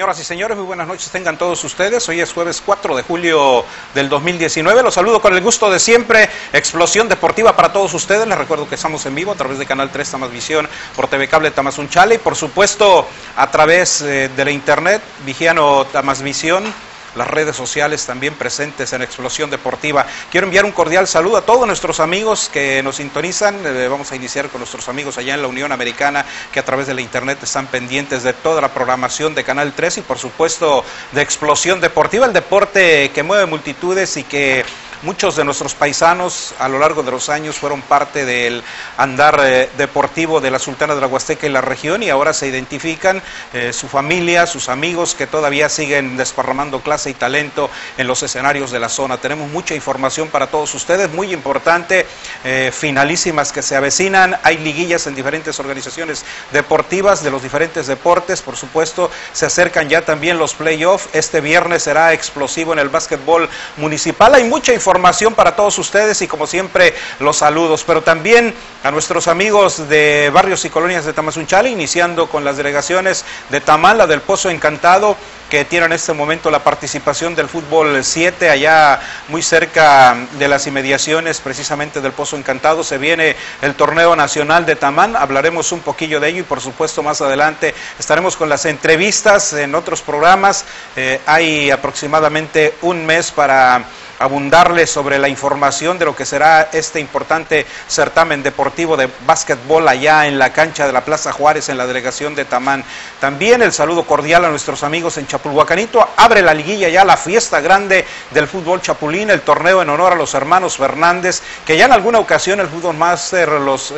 Señoras y señores, muy buenas noches tengan todos ustedes. Hoy es jueves 4 de julio del 2019. Los saludo con el gusto de siempre. Explosión Deportiva para todos ustedes. Les recuerdo que estamos en vivo a través de Canal 3 Tamasvisión, por TV Cable Tamazunchale y por supuesto a través de la internet, Vigiano Tamasvisión. Las redes sociales también presentes en Explosión Deportiva. Quiero enviar un cordial saludo a todos nuestros amigos que nos sintonizan. Vamos a iniciar con nuestros amigos allá en la Unión Americana, que a través de la internet están pendientes de toda la programación de Canal 3 y por supuesto de Explosión Deportiva, el deporte que mueve multitudes y que muchos de nuestros paisanos a lo largo de los años fueron parte del andar deportivo de la Sultana de la Huasteca y la región, y ahora se identifican su familia, sus amigos que todavía siguen desparramando clase y talento en los escenarios de la zona. Tenemos mucha información para todos ustedes, muy importante, finalísimas que se avecinan. Hay liguillas en diferentes organizaciones deportivas de los diferentes deportes. Por supuesto, se acercan ya también los playoffs. Este viernes será explosivo en el básquetbol municipal. Hay mucha información para todos ustedes y como siempre los saludos, pero también a nuestros amigos de barrios y colonias de Tamazunchale, iniciando con las delegaciones de Tamala, del Pozo Encantado, que tienen en este momento la participación del fútbol 7, allá muy cerca de las inmediaciones precisamente del Pozo Encantado. Se viene el torneo nacional de Tamán, hablaremos un poquillo de ello y por supuesto más adelante estaremos con las entrevistas en otros programas. Hay aproximadamente un mes para abundarles sobre la información de lo que será este importante certamen deportivo de básquetbol allá en la cancha de la Plaza Juárez en la delegación de Tamán. También el saludo cordial a nuestros amigos en Chapulhuacanito. Abre la liguilla ya, la fiesta grande del fútbol chapulín, el torneo en honor a los hermanos Fernández, que ya en alguna ocasión el Fútbol Master los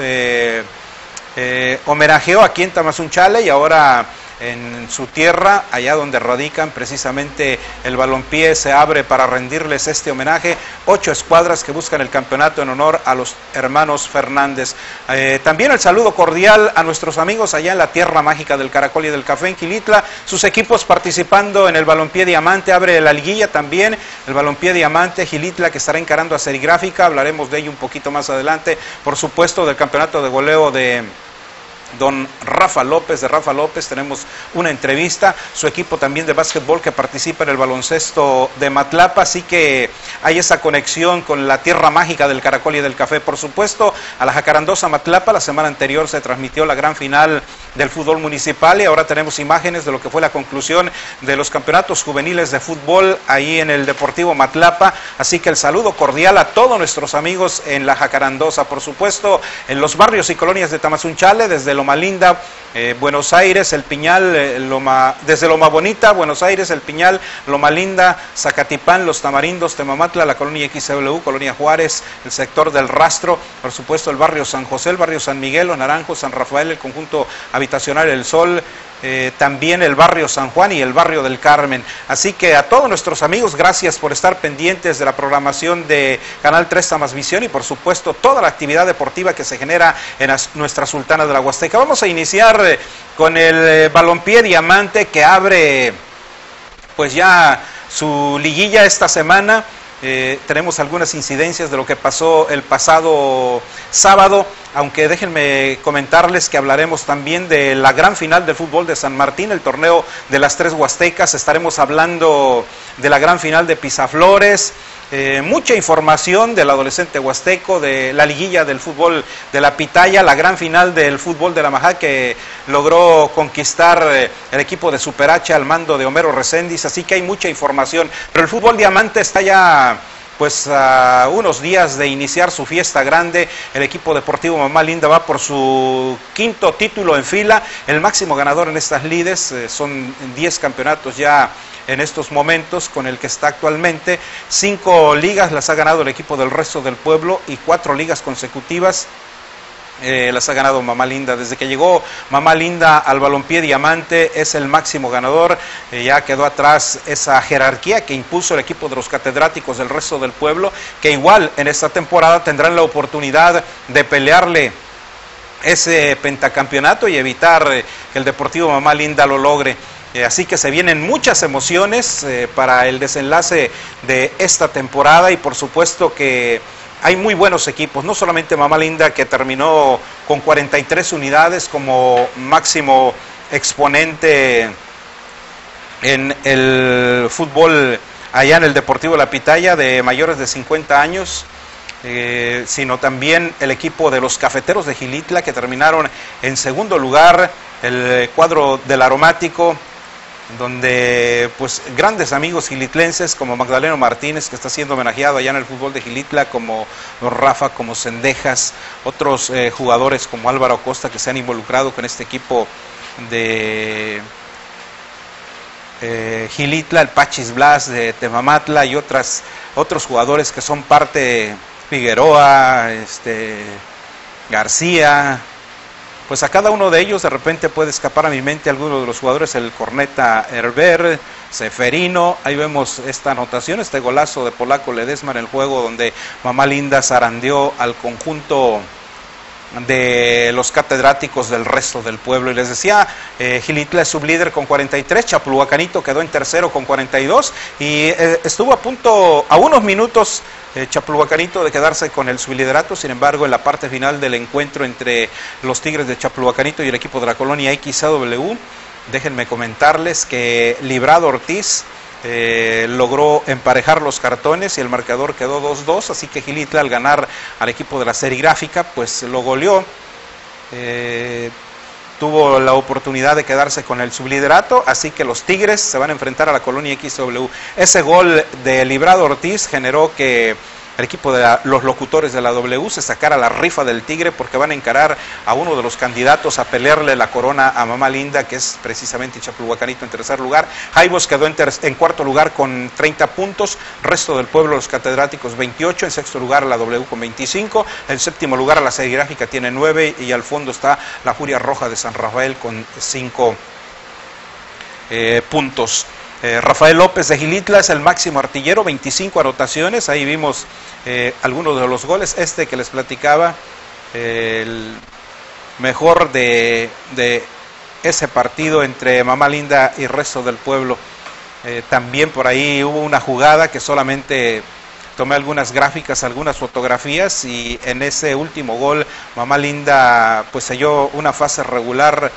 homenajeó aquí en Tamazunchale y ahora en su tierra, allá donde radican precisamente el balompié, se abre para rendirles este homenaje. 8 escuadras que buscan el campeonato en honor a los hermanos Fernández. También el saludo cordial a nuestros amigos allá en la tierra mágica del Caracol y del Café en Quilitla, sus equipos participando en el balompié Diamante. Abre la liguilla también el balompié Diamante Quilitla, que estará encarando a Serigráfica. Hablaremos de ello un poquito más adelante. Por supuesto, del campeonato de goleo de don Rafa López, tenemos una entrevista, su equipo también de básquetbol que participa en el baloncesto de Matlapa, así que hay esa conexión con la tierra mágica del Caracol y del Café. Por supuesto, a la Jacarandosa Matlapa, la semana anterior se transmitió la gran final del fútbol municipal y ahora tenemos imágenes de lo que fue la conclusión de los campeonatos juveniles de fútbol ahí en el Deportivo Matlapa, así que el saludo cordial a todos nuestros amigos en la Jacarandosa. Por supuesto, en los barrios y colonias de Tamazunchale, desde Loma Linda, Buenos Aires, El Piñal, desde Loma Bonita, Buenos Aires, El Piñal, Loma Linda, Zacatipán, Los Tamarindos, Temamatla, la colonia XW, Colonia Juárez, el sector del Rastro, por supuesto el barrio San José, el barrio San Miguel, Los Naranjos, San Rafael, el conjunto habitacional El Sol, también el barrio San Juan y el barrio del Carmen. Así que a todos nuestros amigos, gracias por estar pendientes de la programación de Canal 3 Tamasvisión y por supuesto toda la actividad deportiva que se genera en nuestra Sultana de la Huasteca. Vamos a iniciar con el balompié Diamante, que abre pues ya su liguilla esta semana. Tenemos algunas incidencias de lo que pasó el pasado sábado, aunque déjenme comentarles que hablaremos también de la gran final del fútbol de San Martín, el torneo de las Tres Huastecas. Estaremos hablando de la gran final de Pisaflores, mucha información del adolescente huasteco, de la liguilla del fútbol de la Pitaya, la gran final del fútbol de la Majá que logró conquistar el equipo de Super H al mando de Homero Reséndiz, así que hay mucha información. Pero el fútbol Diamante está ya pues a unos días de iniciar su fiesta grande. El equipo deportivo Mamá Linda va por su 5º título en fila, el máximo ganador en estas lides. Son 10 campeonatos ya en estos momentos con el que está actualmente. 5 ligas las ha ganado el equipo del Resto del Pueblo y 4 ligas consecutivas las ha ganado Mamá Linda. Desde que llegó Mamá Linda al balompié Diamante es el máximo ganador. Ya quedó atrás esa jerarquía que impuso el equipo de los catedráticos del Resto del Pueblo, que igual en esta temporada tendrán la oportunidad de pelearle ese pentacampeonato y evitar que el Deportivo Mamá Linda lo logre. Así que se vienen muchas emociones para el desenlace de esta temporada y por supuesto que hay muy buenos equipos, no solamente Mamá Linda, que terminó con 43 unidades como máximo exponente En el fútbol allá en el Deportivo La Pitaya de mayores de 50 años, sino también el equipo de los Cafeteros de Xilitla, que terminaron en segundo lugar, el cuadro del Aromático, donde pues grandes amigos xilitlenses como Magdaleno Martínez, que está siendo homenajeado allá en el fútbol de Xilitla, como Rafa, como Cendejas, otros jugadores como Álvaro Costa, que se han involucrado con este equipo de Xilitla, el Pachis Blas de Temamatla y otros jugadores que son parte, Figueroa, García. Pues a cada uno de ellos de repente puede escapar a mi mente alguno de los jugadores, el corneta Herber, Seferino. Ahí vemos esta anotación, este golazo de Polaco Ledesma en el juego donde Mamá Linda zarandeó al conjunto de los catedráticos del resto del pueblo. Y les decía, Xilitla es sublíder con 43, Chapulhuacanito quedó en tercero con 42 y estuvo a unos minutos Chapulhuacanito de quedarse con el subliderato. Sin embargo, en la parte final del encuentro entre los Tigres de Chapulhuacanito y el equipo de la colonia XAW, déjenme comentarles que Librado Ortiz logró emparejar los cartones y el marcador quedó 2-2, así que Xilitla, al ganar al equipo de la Serigráfica, pues lo goleó, tuvo la oportunidad de quedarse con el subliderato, así que los Tigres se van a enfrentar a la colonia XW. Ese gol de Librado Ortiz generó que el equipo de los locutores de la W se sacara la rifa del Tigre, porque van a encarar a uno de los candidatos a pelearle la corona a Mamá Linda, que es precisamente Chapulhuacanito en tercer lugar. Jaibos quedó en cuarto lugar con 30 puntos, resto del pueblo, los catedráticos 28, en sexto lugar la W con 25, en séptimo lugar la Serigráfica tiene 9 y al fondo está la Furia Roja de San Rafael con 5 puntos. Rafael López de Xilitla es el máximo artillero, 25 anotaciones, ahí vimos algunos de los goles. Este que les platicaba, el mejor de ese partido entre Mamá Linda y resto del pueblo. También por ahí hubo una jugada que solamente tomé algunas gráficas, algunas fotografías, y en ese último gol Mamá Linda pues selló una fase regular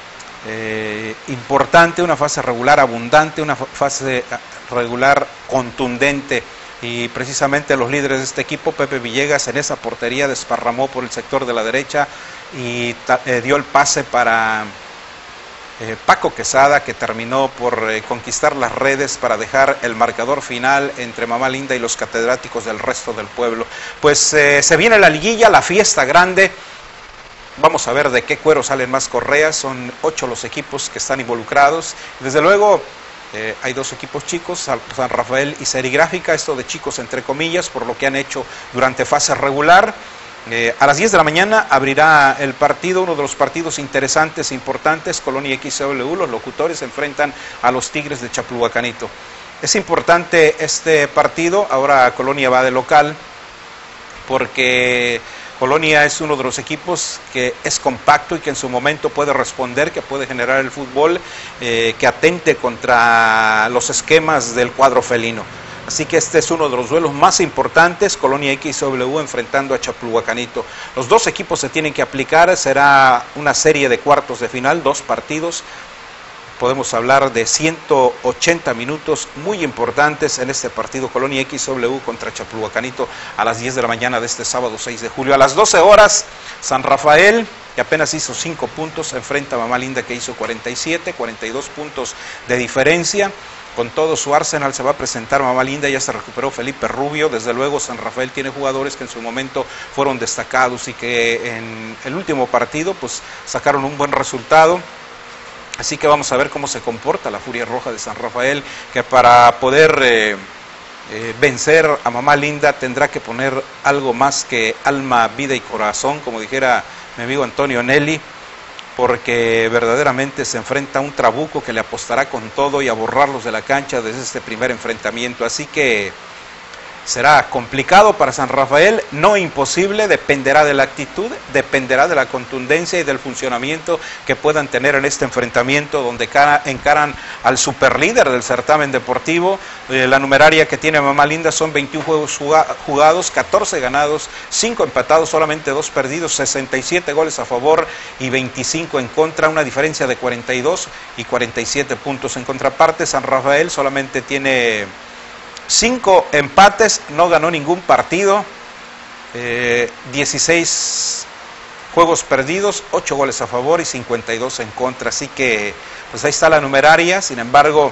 importante, una fase regular abundante, una fase regular contundente, y precisamente los líderes de este equipo, Pepe Villegas, en esa portería desparramó por el sector de la derecha y dio el pase para Paco Quesada, que terminó por conquistar las redes para dejar el marcador final entre Mamá Linda y los catedráticos del resto del pueblo. Pues se viene la liguilla, la fiesta grande. Vamos a ver de qué cuero salen más correas. Son 8 los equipos que están involucrados. Desde luego hay 2 equipos chicos, San Rafael y Serigráfica, esto de chicos entre comillas, por lo que han hecho durante fase regular. A las 10 de la mañana abrirá el partido, uno de los partidos interesantes e importantes. Colonia XW, los locutores se enfrentan a los Tigres de Chapulhuacanito. Es importante este partido, ahora Colonia va de local, porque Colonia es uno de los equipos que es compacto y que en su momento puede responder, que puede generar el fútbol que atente contra los esquemas del cuadro felino. Así que este es uno de los duelos más importantes, Colonia XW enfrentando a Chapulhuacanito. Los 2 equipos se tienen que aplicar, será una serie de cuartos de final, 2 partidos. Podemos hablar de 180 minutos muy importantes en este partido, Colonia XW contra Chapulhuacanito, a las 10 de la mañana de este sábado 6 de julio. A las 12 horas, San Rafael, que apenas hizo 5 puntos, enfrenta a Mamá Linda, que hizo 47, 42 puntos de diferencia. Con todo su arsenal se va a presentar Mamá Linda, ya se recuperó Felipe Rubio. Desde luego San Rafael tiene jugadores que en su momento fueron destacados y que en el último partido pues sacaron un buen resultado. Así que vamos a ver cómo se comporta la Furia Roja de San Rafael, que para poder vencer a Mamá Linda tendrá que poner algo más que alma, vida y corazón, como dijera mi amigo Antonio Nelly, porque verdaderamente se enfrenta a un trabuco que le apostará con todo y a borrarlos de la cancha desde este primer enfrentamiento. Así que Será complicado para San Rafael, no imposible, dependerá de la actitud, dependerá de la contundencia y del funcionamiento que puedan tener en este enfrentamiento donde encaran al superlíder del certamen deportivo. La numeraria que tiene Mamá Linda son 21 juegos jugados, 14 ganados, 5 empatados, solamente 2 perdidos, 67 goles a favor y 25 en contra, una diferencia de 42 y 47 puntos. En contraparte, San Rafael solamente tiene 5 empates, no ganó ningún partido, 16 juegos perdidos, 8 goles a favor y 52 en contra. Así que pues ahí está la numeraria. Sin embargo,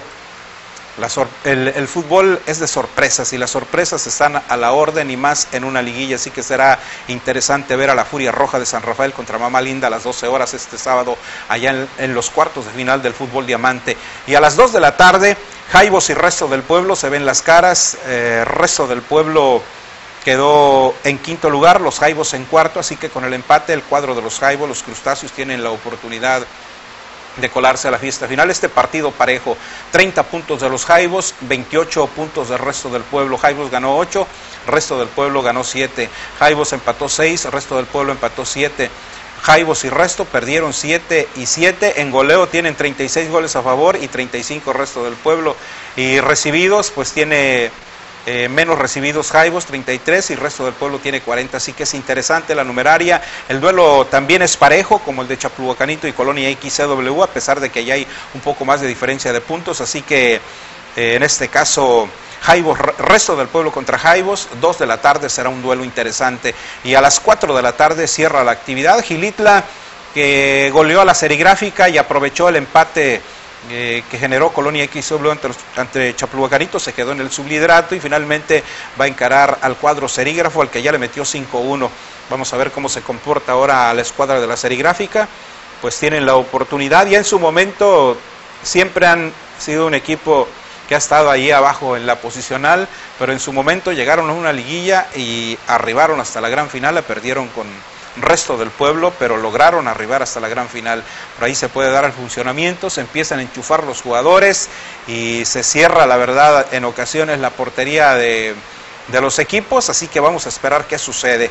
el fútbol es de sorpresas y las sorpresas están a la orden y más en una liguilla, así que será interesante ver a la Furia Roja de San Rafael contra Mamá Linda a las 12 horas este sábado allá en los cuartos de final del fútbol diamante. Y a las 2 de la tarde, Jaibos y Resto del Pueblo se ven las caras. Resto del Pueblo quedó en quinto lugar, los Jaibos en cuarto, así que con el empate el cuadro de los Jaibos, los crustáceos, tienen la oportunidad de colarse a la fiesta final. Este partido parejo, 30 puntos de los Jaibos, 28 puntos del Resto del Pueblo. Jaibos ganó 8, Resto del Pueblo ganó 7, Jaibos empató 6, Resto del Pueblo empató 7. Jaibos y Resto perdieron 7 y 7, en goleo tienen 36 goles a favor y 35 Resto del Pueblo, y recibidos pues tiene menos recibidos Jaibos, 33, y Resto del Pueblo tiene 40, así que es interesante la numeraria. El duelo también es parejo, como el de Chapulhuacanito y Colonia XCW, a pesar de que ya hay un poco más de diferencia de puntos, así que en este caso Jaibos, Resto del Pueblo contra Jaibos, 2 de la tarde será un duelo interesante, y a las 4 de la tarde cierra la actividad Xilitla, que goleó a la Serigráfica y aprovechó el empate que generó Colonia XW ante Chapulhuacanito, se quedó en el subliderato y finalmente va a encarar al cuadro serígrafo, al que ya le metió 5-1. Vamos a ver cómo se comporta ahora la escuadra de la Serigráfica. Pues tienen la oportunidad, y en su momento siempre han sido un equipo que ha estado ahí abajo en la posicional, pero en su momento llegaron a una liguilla y arribaron hasta la gran final, la perdieron con Resto del Pueblo, pero lograron arribar hasta la gran final. Por ahí se puede dar el funcionamiento, se empiezan a enchufar los jugadores y se cierra, la verdad, en ocasiones la portería de los equipos, así que vamos a esperar qué sucede.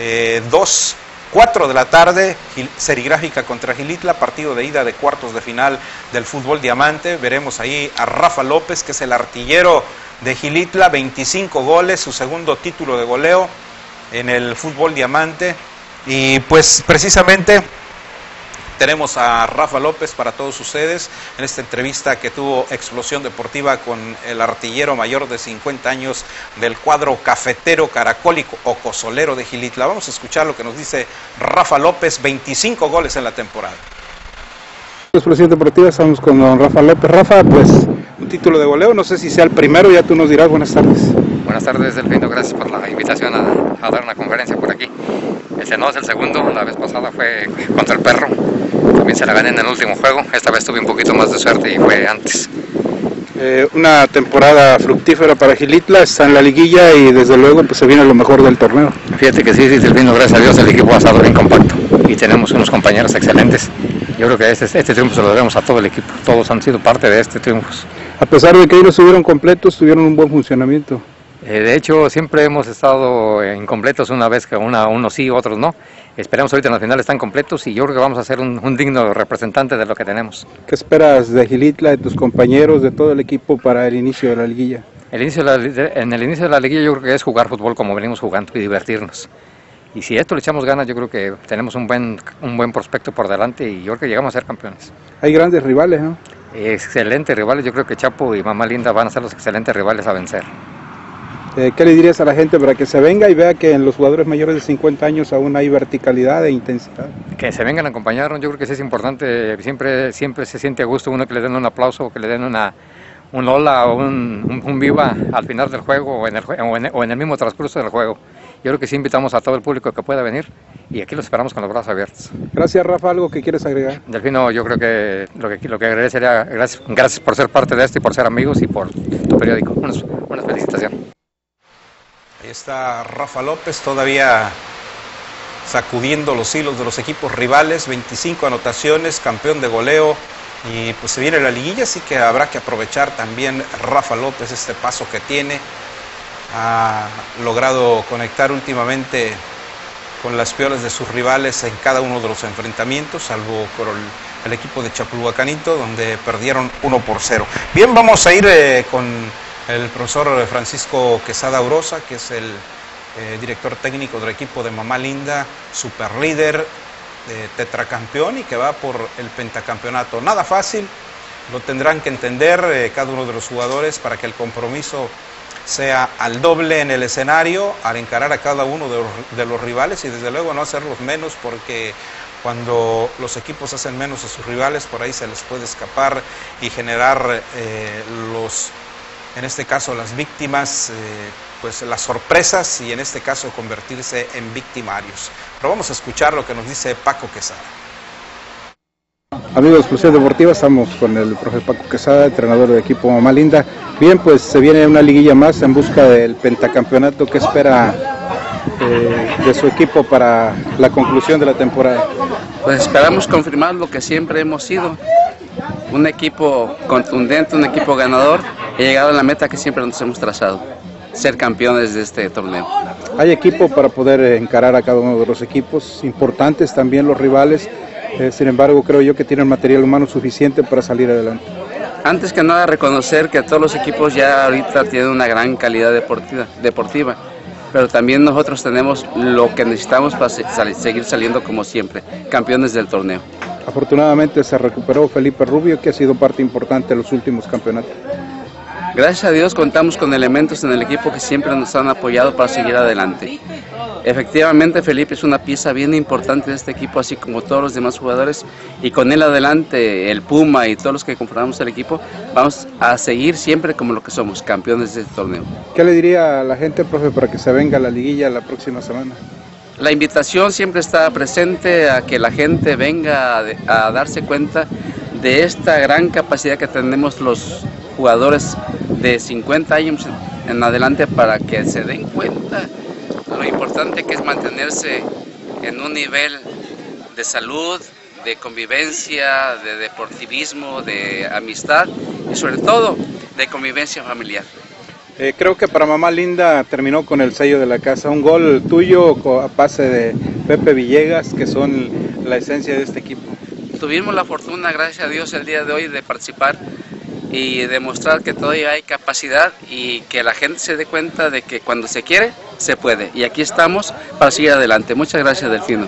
4 de la tarde, Serigráfica contra Xilitla, partido de ida de cuartos de final del fútbol diamante. Veremos ahí a Rafa López, que es el artillero de Xilitla, 25 goles, su segundo título de goleo en el fútbol diamante. Y pues precisamente tenemos a Rafa López para todos ustedes en esta entrevista que tuvo Explosión Deportiva con el artillero mayor de 50 años del cuadro cafetero, caracólico o cozolero de Xilitla. Vamos a escuchar lo que nos dice Rafa López, 25 goles en la temporada. Explosión Deportiva, estamos con don Rafa López. Rafa, pues un título de goleo, no sé si sea el primero, ya tú nos dirás. Buenas tardes. Buenas tardes, Delfino, gracias por la invitación a dar una conferencia por aquí. Ese no es el segundo, la vez pasada fue contra el Perro, también se la gané en el último juego, esta vez tuve un poquito más de suerte y fue antes. Una temporada fructífera para Xilitla, está en la liguilla y desde luego pues se viene lo mejor del torneo. Fíjate que sí, Delfino, gracias a Dios el equipo ha estado bien compacto y tenemos unos compañeros excelentes. Yo creo que este triunfo se lo debemos a todo el equipo, todos han sido parte de este triunfo. A pesar de que ellos estuvieron completos, tuvieron un buen funcionamiento. De hecho, siempre hemos estado incompletos, una vez que unos sí, otros no. Esperemos ahorita en la final están completos y yo creo que vamos a ser un digno representante de lo que tenemos. ¿Qué esperas de Xilitla, de tus compañeros, de todo el equipo para el inicio de la liguilla? En el inicio de la liguilla yo creo que es jugar fútbol como venimos jugando y divertirnos. Y si esto le echamos ganas, yo creo que tenemos un buen prospecto por delante y yo creo que llegamos a ser campeones. Hay grandes rivales, ¿no? Excelentes rivales, yo creo que Chapo y Mamá Linda van a ser los excelentes rivales a vencer. ¿Qué le dirías a la gente para que se venga y vea que en los jugadores mayores de 50 años aún hay verticalidad e intensidad? Que se vengan a acompañarnos, yo creo que eso es importante, siempre se siente a gusto uno que le den un aplauso, que le den un hola o un viva al final del juego o en el mismo transcurso del juego. Yo creo que sí invitamos a todo el público que pueda venir y aquí los esperamos con los brazos abiertos. Gracias, Rafa, ¿algo que quieres agregar? Delfino, yo creo que lo que agregaría sería gracias por ser parte de esto y por ser amigos y por tu periódico. Una felicitación. Ahí está Rafa López, todavía sacudiendo los hilos de los equipos rivales, 25 anotaciones, campeón de goleo, y pues se viene la liguilla, así que habrá que aprovechar también Rafa López este paso que tiene. ha logrado conectar últimamente con las piolas de sus rivales en cada uno de los enfrentamientos, salvo por el equipo de Chapulhuacanito, donde perdieron 1-0. Bien, vamos a ir con el profesor Francisco Quesada Urosa, que es el director técnico del equipo de Mamá Linda, super líder, tetracampeón y que va por el pentacampeonato. Nada fácil, lo tendrán que entender cada uno de los jugadores para que el compromiso sea al doble en el escenario, al encarar a cada uno de los rivales y desde luego no hacerlos menos, porque cuando los equipos hacen menos a sus rivales, por ahí se les puede escapar y generar en este caso las víctimas, pues las sorpresas y en este caso convertirse en victimarios. Pero vamos a escuchar lo que nos dice Paco Quesada. Amigos de Explosión Deportiva, estamos con el profe Paco Quesada, entrenador del equipo Mamá Linda. Bien, pues se viene una liguilla más en busca del pentacampeonato. ¿Qué espera de su equipo para la conclusión de la temporada? Pues esperamos confirmar lo que siempre hemos sido, un equipo contundente, un equipo ganador, y llegado a la meta que siempre nos hemos trazado, ser campeones de este torneo. Hay equipo para poder encarar a cada uno de los equipos, importantes también los rivales, sin embargo creo yo que tienen material humano suficiente para salir adelante. Antes que nada reconocer que todos los equipos ya ahorita tienen una gran calidad deportiva, pero también nosotros tenemos lo que necesitamos para seguir saliendo como siempre, campeones del torneo. Afortunadamente se recuperó Felipe Rubio, que ha sido parte importante en los últimos campeonatos. Gracias a Dios contamos con elementos en el equipo que siempre nos han apoyado para seguir adelante. Efectivamente, Felipe es una pieza bien importante de este equipo, así como todos los demás jugadores, y con él adelante, el Puma y todos los que conformamos el equipo, vamos a seguir siempre como lo que somos, campeones de este torneo. ¿Qué le diría a la gente, profe, para que se venga a la liguilla la próxima semana? La invitación siempre está presente a que la gente venga a darse cuenta de esta gran capacidad que tenemos los jugadores de 50 años en adelante, para que se den cuenta lo importante que es mantenerse en un nivel de salud, de convivencia, de deportivismo, de amistad y sobre todo de convivencia familiar. Creo que para Mamá Linda terminó con el sello de la casa, un gol tuyo a pase de Pepe Villegas, que son la esencia de este equipo. Tuvimos la fortuna, gracias a Dios, el día de hoy de participar y demostrar que todavía hay capacidad y que la gente se dé cuenta de que cuando se quiere, se puede. Y aquí estamos para seguir adelante. Muchas gracias, Delfino.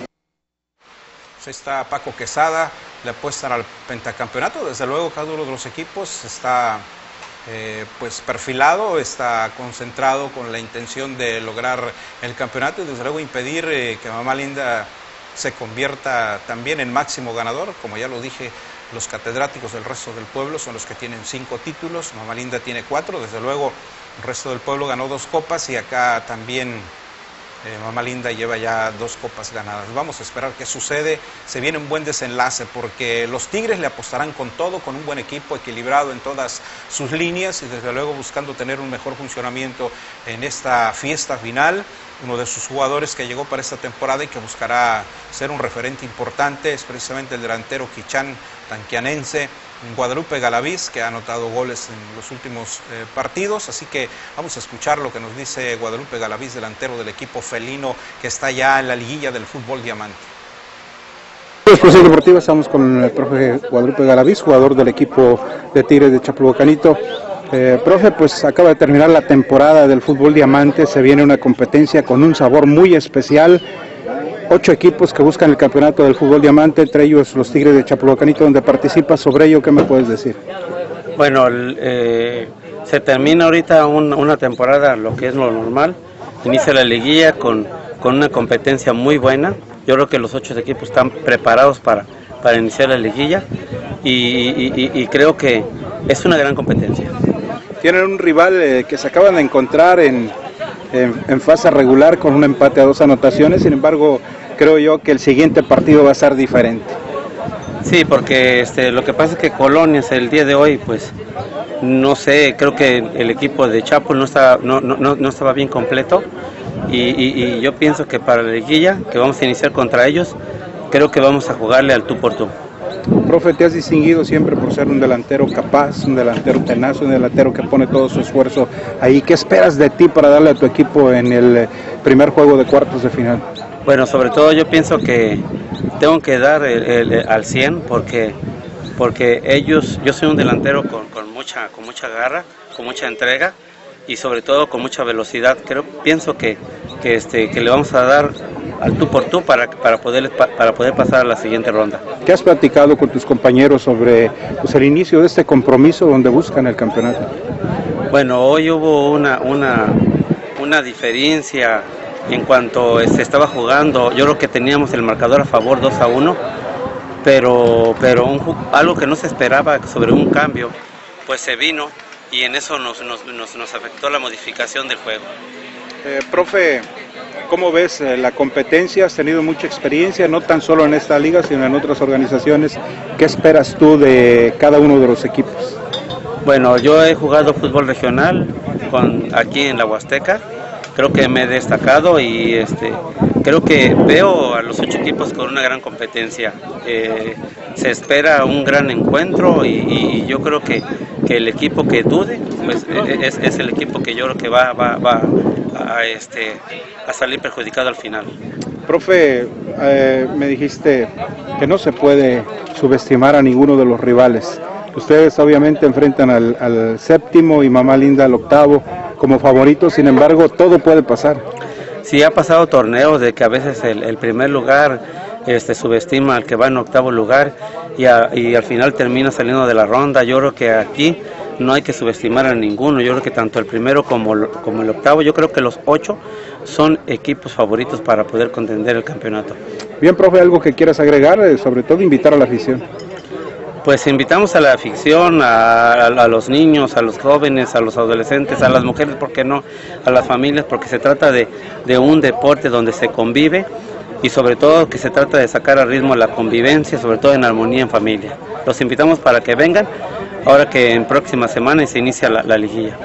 Está Paco Quesada, le apuestan al pentacampeonato. Desde luego cada uno de los equipos está pues perfilado, está concentrado con la intención de lograr el campeonato y desde luego impedir que Mamá Linda se convierta también en máximo ganador. Como ya lo dije, los catedráticos del resto del pueblo son los que tienen 5 títulos, Mamá Linda tiene 4, desde luego el resto del pueblo ganó 2 copas y acá también Mamá Linda lleva ya 2 copas ganadas. Vamos a esperar qué sucede. Se viene un buen desenlace porque los Tigres le apostarán con todo, con un buen equipo equilibrado en todas sus líneas y desde luego buscando tener un mejor funcionamiento en esta fiesta final. Uno de sus jugadores que llegó para esta temporada y que buscará ser un referente importante es precisamente el delantero quichán tanquianense Guadalupe Galaviz, que ha anotado goles en los últimos partidos, así que vamos a escuchar lo que nos dice Guadalupe Galaviz, delantero del equipo felino que está ya en la liguilla del fútbol diamante. Explosión Deportiva, estamos con el profe Guadalupe Galaviz, jugador del equipo de Tigres de Chapulhuacanito. Profe, pues acaba de terminar la temporada del fútbol diamante, se viene una competencia con un sabor muy especial. 8 equipos que buscan el campeonato del fútbol diamante, entre ellos los Tigres de Chapulhuacanito, donde participa. Sobre ello, ¿qué me puedes decir? Bueno, se termina ahorita una temporada, lo que es lo normal, inicia la liguilla con una competencia muy buena. Yo creo que los 8 equipos están preparados para iniciar la liguilla y creo que es una gran competencia. Tienen un rival que se acaban de encontrar en fase regular con un empate a 2 anotaciones, sin embargo creo yo que el siguiente partido va a ser diferente. Sí, porque lo que pasa es que Colonias el día de hoy, pues no sé, creo que el equipo de Chapo no estaba bien completo y yo pienso que para la liguilla que vamos a iniciar contra ellos, creo que vamos a jugarle al tú por tú. Profe, te has distinguido siempre por ser un delantero capaz, un delantero tenaz, un delantero que pone todo su esfuerzo ahí. ¿Qué esperas de ti para darle a tu equipo en el primer juego de cuartos de final? Bueno, sobre todo yo pienso que tengo que dar al 100 porque yo soy un delantero con mucha garra, con mucha entrega y sobre todo con mucha velocidad. Pienso que le vamos a dar al tú por tú para poder pasar a la siguiente ronda. ¿Qué has platicado con tus compañeros sobre el inicio de este compromiso donde buscan el campeonato? Bueno, hoy hubo una diferencia en cuanto se estaba jugando. Yo creo que teníamos el marcador a favor 2-1, pero algo que no se esperaba sobre un cambio, pues se vino y en eso nos afectó la modificación del juego. Profe, ¿cómo ves la competencia? Has tenido mucha experiencia, no tan solo en esta liga, sino en otras organizaciones. ¿Qué esperas tú de cada uno de los equipos? Bueno, yo he jugado fútbol regional aquí en la Huasteca. Creo que me he destacado y creo que veo a los 8 equipos con una gran competencia. Se espera un gran encuentro y yo creo que el equipo que dude pues, es el equipo que yo creo que va a salir perjudicado al final. Profe, me dijiste que no se puede subestimar a ninguno de los rivales. Ustedes obviamente enfrentan al séptimo y Mamá Linda al octavo como favoritos, sin embargo todo puede pasar. Sí, ha pasado torneos de que a veces el primer lugar subestima al que va en octavo lugar y al final termina saliendo de la ronda. Yo creo que aquí no hay que subestimar a ninguno. Yo creo que tanto el primero como el octavo, yo creo que los 8 son equipos favoritos para poder contender el campeonato. Bien, profe, ¿algo que quieras agregar? Sobre todo invitar a la afición. Pues invitamos a la afición, a los niños, a los jóvenes, a los adolescentes, a las mujeres, ¿por qué no? A las familias, porque se trata de un deporte donde se convive y sobre todo que se trata de sacar a ritmo la convivencia, sobre todo en armonía en familia. Los invitamos para que vengan, ahora que en próxima semana se inicia la liguilla.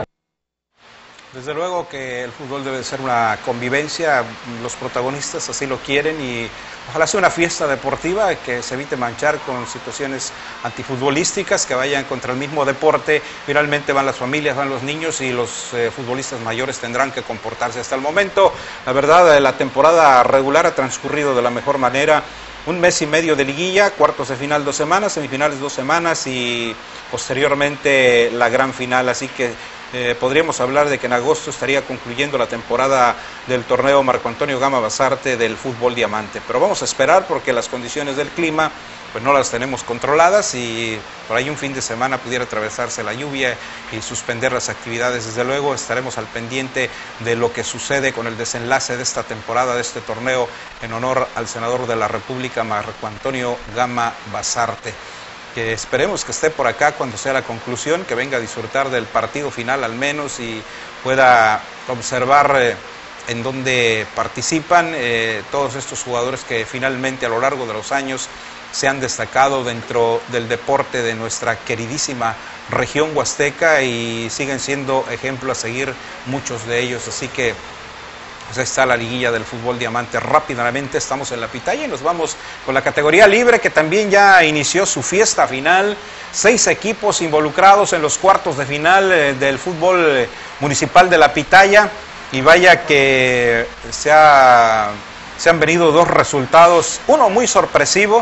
Desde luego que el fútbol debe ser una convivencia, los protagonistas así lo quieren y ojalá sea una fiesta deportiva que se evite manchar con situaciones antifutbolísticas que vayan contra el mismo deporte. Finalmente van las familias, van los niños y los futbolistas mayores tendrán que comportarse. Hasta el momento, la verdad, la temporada regular ha transcurrido de la mejor manera. Un mes y medio de liguilla, cuartos de final 2 semanas, semifinales 2 semanas y posteriormente la gran final, así que podríamos hablar de que en agosto estaría concluyendo la temporada del torneo Marco Antonio Gama Basarte del fútbol diamante, pero vamos a esperar porque las condiciones del clima pues no las tenemos controladas y por ahí un fin de semana pudiera atravesarse la lluvia y suspender las actividades. Desde luego estaremos al pendiente de lo que sucede con el desenlace de esta temporada, de este torneo en honor al senador de la República Marco Antonio Gama Basarte, que esperemos que esté por acá cuando sea la conclusión, que venga a disfrutar del partido final al menos y pueda observar en dónde participan todos estos jugadores que finalmente a lo largo de los años se han destacado dentro del deporte de nuestra queridísima región huasteca y siguen siendo ejemplo a seguir muchos de ellos, así que pues ahí está la liguilla del fútbol diamante. Rápidamente estamos en la pitaya y nos vamos con la categoría libre que también ya inició su fiesta final. 6 equipos involucrados en los cuartos de final del fútbol municipal de la pitaya y vaya que se han venido 2 resultados, uno muy sorpresivo,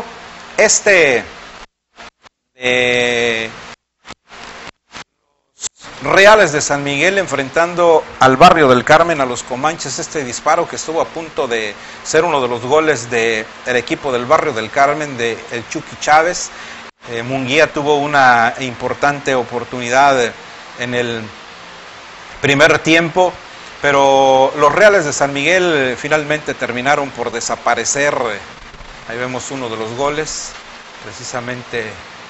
Reales de San Miguel enfrentando al Barrio del Carmen, a los Comanches, este disparo que estuvo a punto de ser uno de los goles del equipo del Barrio del Carmen, de el Chucky Chávez. Munguía tuvo una importante oportunidad en el primer tiempo, pero los Reales de San Miguel finalmente terminaron por desaparecer. Ahí vemos uno de los goles, precisamente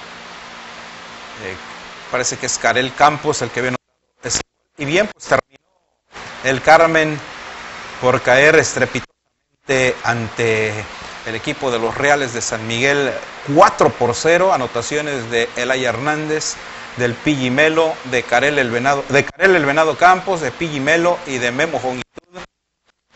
parece que es Karel Campos el que viene. Y bien, pues terminó el Carmen por caer estrepitosamente ante el equipo de los Reales de San Miguel 4-0, anotaciones de Elay Hernández, del Pilli Melo, de Karel el Venado Campos, de Pilli Melo y de Memo Jongitud.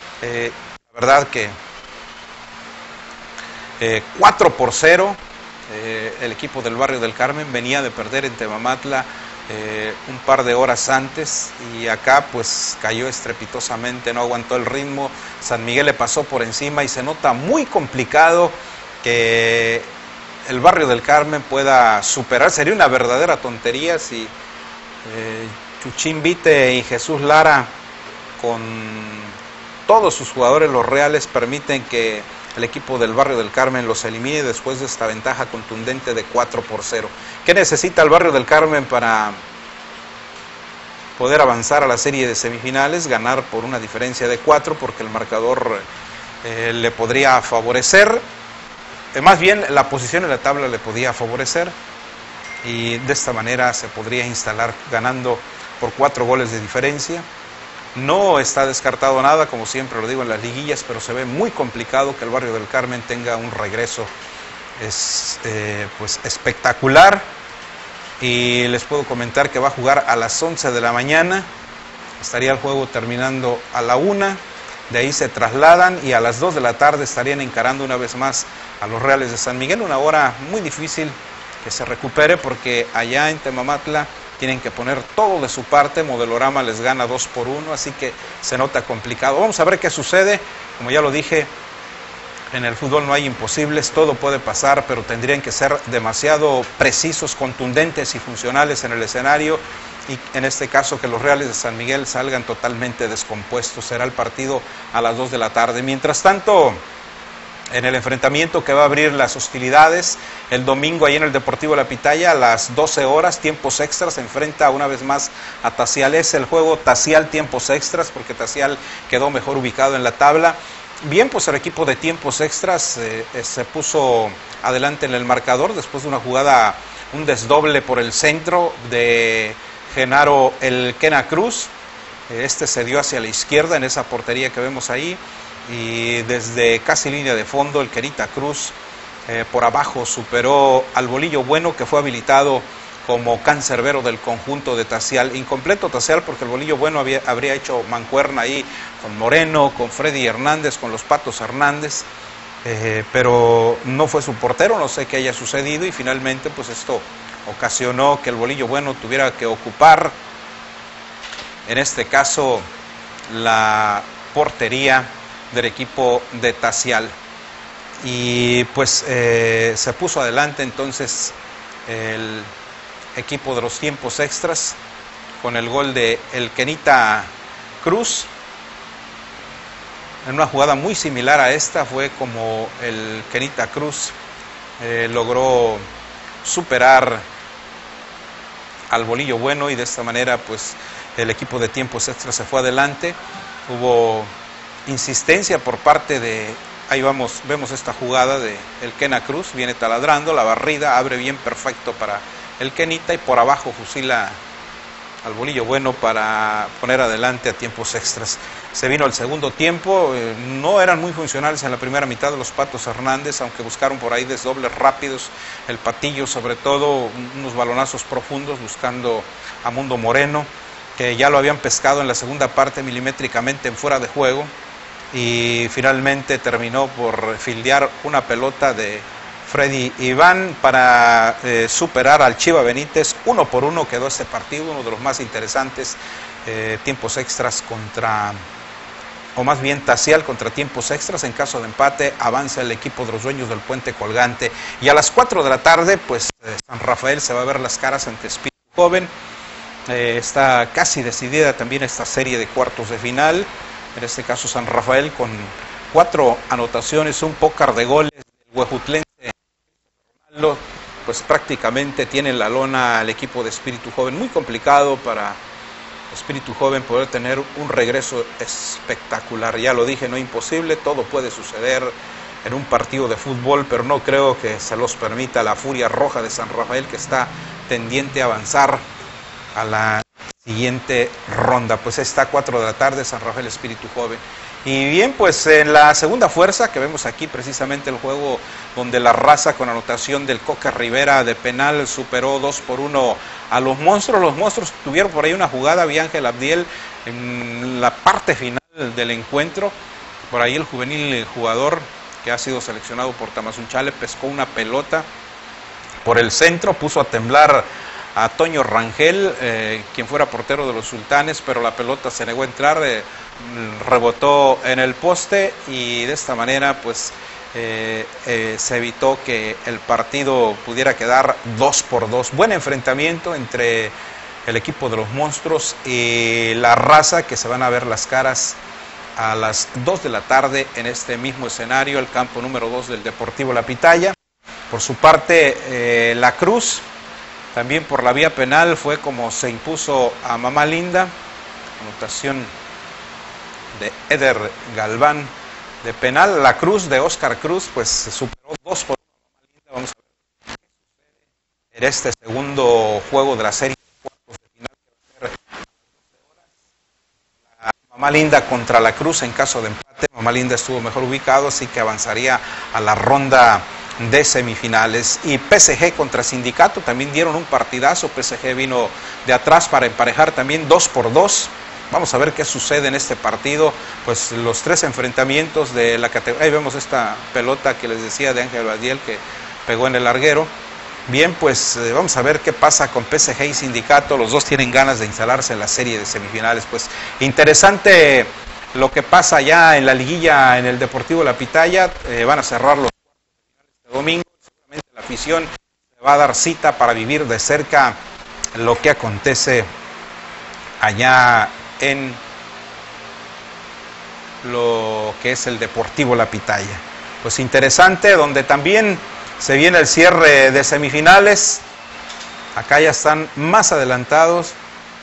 La verdad que 4-0. el equipo del Barrio del Carmen venía de perder en Temamatla un par de horas antes y acá pues cayó estrepitosamente, no aguantó el ritmo. San Miguel le pasó por encima y se nota muy complicado que el Barrio del Carmen pueda superar. Sería una verdadera tontería si Chuchín Vite y Jesús Lara, con todos sus jugadores, los reales, permiten que el equipo del Barrio del Carmen los elimine después de esta ventaja contundente de 4-0. ¿Qué necesita el Barrio del Carmen para poder avanzar a la serie de semifinales? Ganar por una diferencia de 4, porque el marcador le podría favorecer. Más bien, la posición en la tabla le podía favorecer y de esta manera se podría instalar ganando por 4 goles de diferencia. No está descartado nada, como siempre lo digo en las liguillas, pero se ve muy complicado que el Barrio del Carmen tenga un regreso pues espectacular. Y les puedo comentar que va a jugar a las 11 de la mañana, estaría el juego terminando a la 1, de ahí se trasladan y a las 2 de la tarde estarían encarando una vez más a los Reales de San Miguel. Una hora muy difícil que se recupere, porque allá en Temamatla tienen que poner todo de su parte. Modelorama les gana 2-1, así que se nota complicado. Vamos a ver qué sucede. Como ya lo dije, en el fútbol no hay imposibles, todo puede pasar, pero tendrían que ser demasiado precisos, contundentes y funcionales en el escenario, y en este caso que los Reales de San Miguel salgan totalmente descompuestos. Será el partido a las 2 de la tarde. Mientras tanto, en el enfrentamiento que va a abrir las hostilidades el domingo ahí en el Deportivo La Pitaya a las 12 horas, tiempos extras, se enfrenta una vez más a Tacial. Es el juego Tacial tiempos extras, porque Tacial quedó mejor ubicado en la tabla. Bien, pues el equipo de tiempos extras se puso adelante en el marcador después de una jugada, un desdoble por el centro de Genaro el Quena Cruz. Se dio hacia la izquierda en esa portería que vemos ahí, y desde casi línea de fondo el Querita Cruz por abajo superó al Bolillo Bueno, que fue habilitado como cancerbero del conjunto de Tacial. Incompleto Tacial, porque el Bolillo Bueno habría hecho mancuerna ahí con Moreno, con Freddy Hernández, con los Patos Hernández, pero no fue su portero, no sé qué haya sucedido, y finalmente pues esto ocasionó que el Bolillo Bueno tuviera que ocupar, en este caso, la portería del equipo de Tacial. Y pues se puso adelante entonces el equipo de los tiempos extras con el gol de el Quenita Cruz. En una jugada muy similar a esta fue como el Quenita Cruz logró superar al Bolillo Bueno, y de esta manera pues el equipo de tiempos extras se fue adelante. Hubo insistencia por parte de, ahí vemos esta jugada de el Quena Cruz, viene taladrando, la barrida, abre bien perfecto para el Quenita y por abajo fusila al Bolillo Bueno para poner adelante a tiempos extras. Se vino el segundo tiempo, no eran muy funcionales en la primera mitad de los Patos Hernández, aunque buscaron por ahí desdobles rápidos, el Patillo sobre todo, unos balonazos profundos buscando a Mundo Moreno, que ya lo habían pescado en la segunda parte milimétricamente en fuera de juego, y finalmente terminó por fildear una pelota de Freddy Iván para superar al Chiva Benítez. 1-1 quedó este partido, uno de los más interesantes, tiempos extras contra, o más bien Tacial contra tiempos extras. En caso de empate avanza el equipo de los dueños del Puente Colgante, y a las 4 de la tarde pues San Rafael se va a ver las caras ante Espíritu Joven. Está casi decidida también esta serie de cuartos de final, en este caso San Rafael con 4 anotaciones, un pócar de goles del huejutlense, pues prácticamente tiene en la lona al equipo de Espíritu Joven. Muy complicado para Espíritu Joven poder tener un regreso espectacular. Ya lo dije, no imposible, todo puede suceder en un partido de fútbol, pero no creo que se los permita la Furia Roja de San Rafael, que está tendiente a avanzar a la siguiente ronda. Pues está 4 de la tarde, San Rafael Espíritu Joven. Y bien, pues en la segunda fuerza, que vemos aquí precisamente el juego donde la Raza, con anotación del Coca Rivera de penal, superó 2-1 a los Monstruos. Los Monstruos tuvieron por ahí una jugada, vía Ángel Abdiel en la parte final del encuentro. Por ahí el juvenil jugador que ha sido seleccionado por Tamazunchale pescó una pelota por el centro, puso a temblar a Toño Rangel, quien fuera portero de los Sultanes, pero la pelota se negó a entrar, rebotó en el poste y de esta manera pues se evitó que el partido pudiera quedar 2-2. Buen enfrentamiento entre el equipo de los Monstruos y la Raza, que se van a ver las caras a las 2 de la tarde en este mismo escenario, el campo número 2 del Deportivo La Pitaya. Por su parte, La Cruz, también por la vía penal, fue como se impuso a Mamá Linda, anotación de Eder Galván de penal. La Cruz de Óscar Cruz, pues se superó 2-1 a Mamá Linda. Vamos a ver qué sucede en este segundo juego de la serie de cuartos de final, que va a ser a las 12 horas. Mamá Linda contra La Cruz en caso de empate. Mamá Linda estuvo mejor ubicado, así que avanzaría a la ronda de semifinales. Y PSG contra Sindicato también dieron un partidazo. PSG vino de atrás para emparejar también 2-2. Vamos a ver qué sucede en este partido. Pues los 3 enfrentamientos de la categoría. Ahí vemos esta pelota que les decía de Ángel Badiel que pegó en el larguero. Bien, pues vamos a ver qué pasa con PSG y Sindicato. Los dos tienen ganas de instalarse en la serie de semifinales. Pues interesante lo que pasa ya en la liguilla en el Deportivo La Pitaya. Van a cerrar los domingo, seguramente la afición se va a dar cita para vivir de cerca lo que acontece allá en lo que es el Deportivo La Pitaya. Pues interesante, donde también se viene el cierre de semifinales. Acá ya están más adelantados.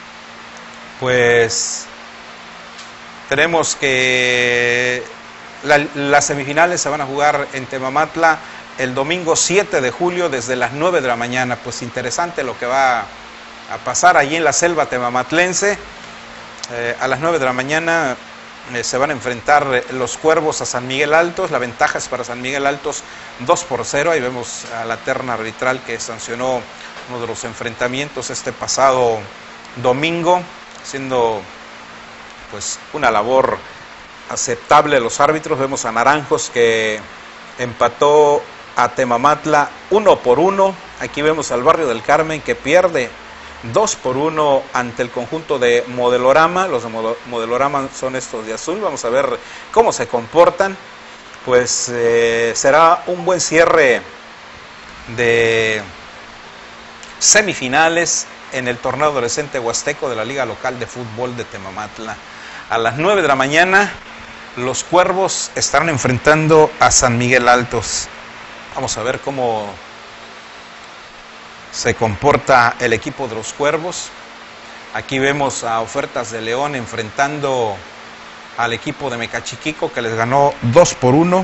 Pues tenemos que las semifinales se van a jugar en Temamatla el domingo 7 de julio desde las 9 de la mañana. Pues interesante lo que va a pasar allí en la selva temamatlense. A las 9 de la mañana se van a enfrentar los Cuervos a San Miguel Altos. La ventaja es para San Miguel Altos 2-0. Ahí vemos a la terna arbitral que sancionó uno de los enfrentamientos este pasado domingo, haciendo pues una labor aceptable de los árbitros. Vemos a Naranjos que empató a Temamatla 1-1. Aquí vemos al Barrio del Carmen que pierde 2-1 ante el conjunto de Modelorama. Los de Modelorama son estos de azul. Vamos a ver cómo se comportan. Pues será un buen cierre de semifinales en el torneo adolescente huasteco de la Liga Local de Fútbol de Temamatla. A las 9 de la mañana los Cuervos estarán enfrentando a San Miguel Altos. Vamos a ver cómo se comporta el equipo de los Cuervos. Aquí vemos a Ofertas de León enfrentando al equipo de Mecachiquico, que les ganó 2-1.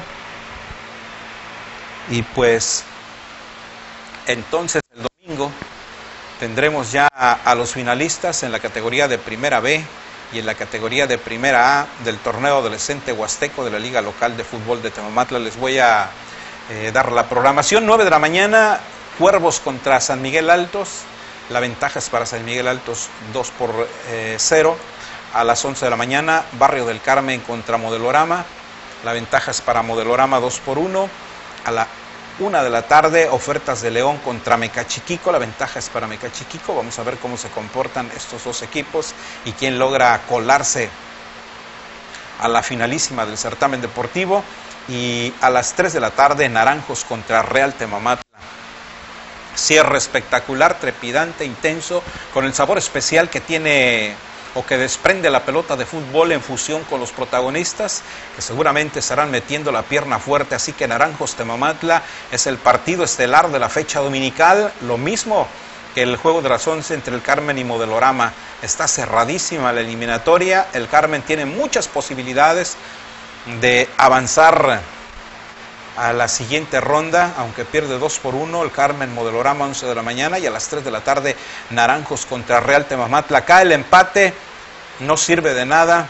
Y pues entonces el domingo tendremos ya a los finalistas en la categoría de Primera B y en la categoría de Primera A del torneo adolescente huasteco de la Liga Local de Fútbol de Temamatla. Les voy a dar la programación. 9 de la mañana, Cuervos contra San Miguel Altos. La ventaja es para San Miguel Altos 2-0. A las 11 de la mañana, Barrio del Carmen contra Modelorama. La ventaja es para Modelorama 2-1. A la 1 de la tarde, Ofertas de León contra Mecachiquico. La ventaja es para Mecachiquico. Vamos a ver cómo se comportan estos dos equipos y quién logra colarse a la finalísima del certamen deportivo. Y a las 3 de la tarde, Naranjos contra Real Temamatla. Cierre espectacular, trepidante, intenso, con el sabor especial que tiene o que desprende la pelota de fútbol en fusión con los protagonistas, que seguramente estarán metiendo la pierna fuerte. Así que Naranjos Temamatla es el partido estelar de la fecha dominical, lo mismo que el juego de las 11 entre el Carmen y Modelorama. Está cerradísima la eliminatoria. El Carmen tiene muchas posibilidades de avanzar a la siguiente ronda, aunque pierde 2-1. El Carmen Modelorama 11 de la mañana, y a las 3 de la tarde Naranjos contra Real Temamatla. Acá el empate no sirve de nada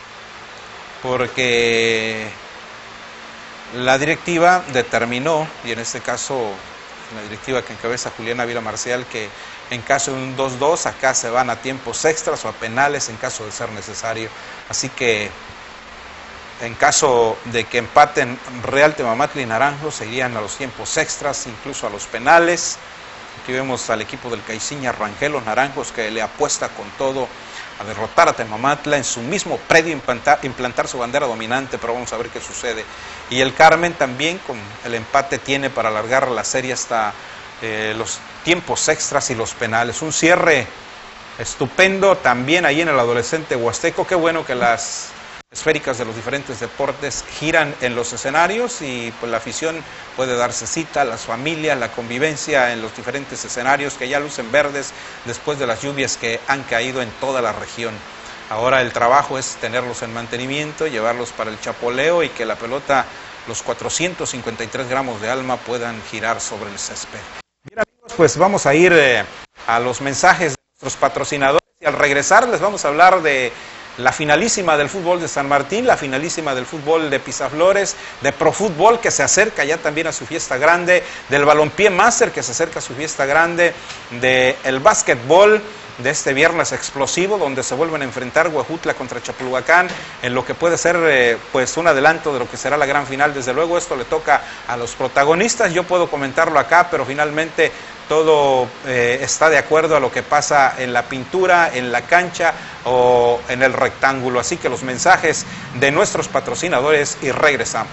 porque la directiva determinó, y en este caso la directiva que encabeza Juliana Vila Marcial, que en caso de un 2-2 acá se van a tiempos extras o a penales en caso de ser necesario. Así que en caso de que empaten Real Temamatla y Naranjos, se irían a los tiempos extras, incluso a los penales. Aquí vemos al equipo del Caiciña Rangel, los Naranjos, que le apuesta con todo a derrotar a Temamatla, en su mismo predio implantar su bandera dominante, pero vamos a ver qué sucede. Y el Carmen también con el empate tiene para alargar la serie hasta los tiempos extras y los penales. Un cierre estupendo también ahí en el adolescente huasteco. Qué bueno que las esféricas de los diferentes deportes giran en los escenarios y pues la afición puede darse cita, las familias, la convivencia en los diferentes escenarios que ya lucen verdes después de las lluvias que han caído en toda la región. Ahora el trabajo es tenerlos en mantenimiento, llevarlos para el chapoleo y que la pelota, los 453 gramos de alma, puedan girar sobre el césped. Bien, amigos, pues vamos a ir a los mensajes de nuestros patrocinadores y al regresar les vamos a hablar de la finalísima del fútbol de San Martín, la finalísima del fútbol de Pisaflores, de Profútbol que se acerca ya también a su fiesta grande, del Balompié Máster que se acerca a su fiesta grande, del básquetbol de este viernes explosivo donde se vuelven a enfrentar Huejutla contra Chapulhuacán en lo que puede ser pues un adelanto de lo que será la gran final. Desde luego esto le toca a los protagonistas, yo puedo comentarlo acá, pero finalmente todo está de acuerdo a lo que pasa en la pintura, en la cancha o en el rectángulo. Así que los mensajes de nuestros patrocinadores y regresamos.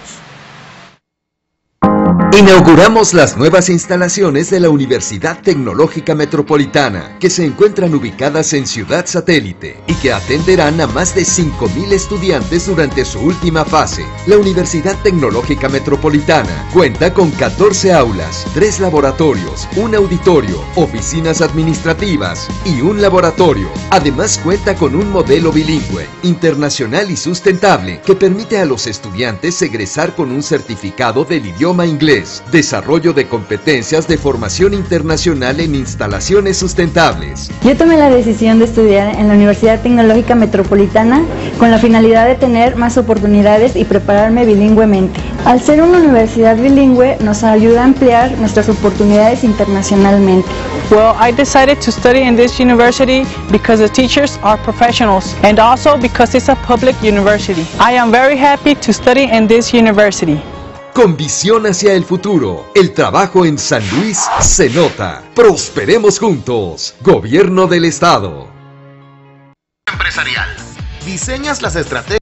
Inauguramos las nuevas instalaciones de la Universidad Tecnológica Metropolitana, que se encuentran ubicadas en Ciudad Satélite y que atenderán a más de 5,000 estudiantes durante su última fase. La Universidad Tecnológica Metropolitana cuenta con 14 aulas, 3 laboratorios, un auditorio, oficinas administrativas y un laboratorio. Además cuenta con un modelo bilingüe, internacional y sustentable que permite a los estudiantes egresar con un certificado del idioma inglés. Desarrollo de competencias de formación internacional en instalaciones sustentables. Yo tomé la decisión de estudiar en la Universidad Tecnológica Metropolitana con la finalidad de tener más oportunidades y prepararme bilingüemente. Al ser una universidad bilingüe nos ayuda a ampliar nuestras oportunidades internacionalmente. Well, I decided to study in this university because the teachers are professionals and also because it's a public university. I am very happy to study in this university. Con visión hacia el futuro, el trabajo en San Luis se nota. Prosperemos juntos. Gobierno del Estado. Empresarial. Diseñas las estrategias.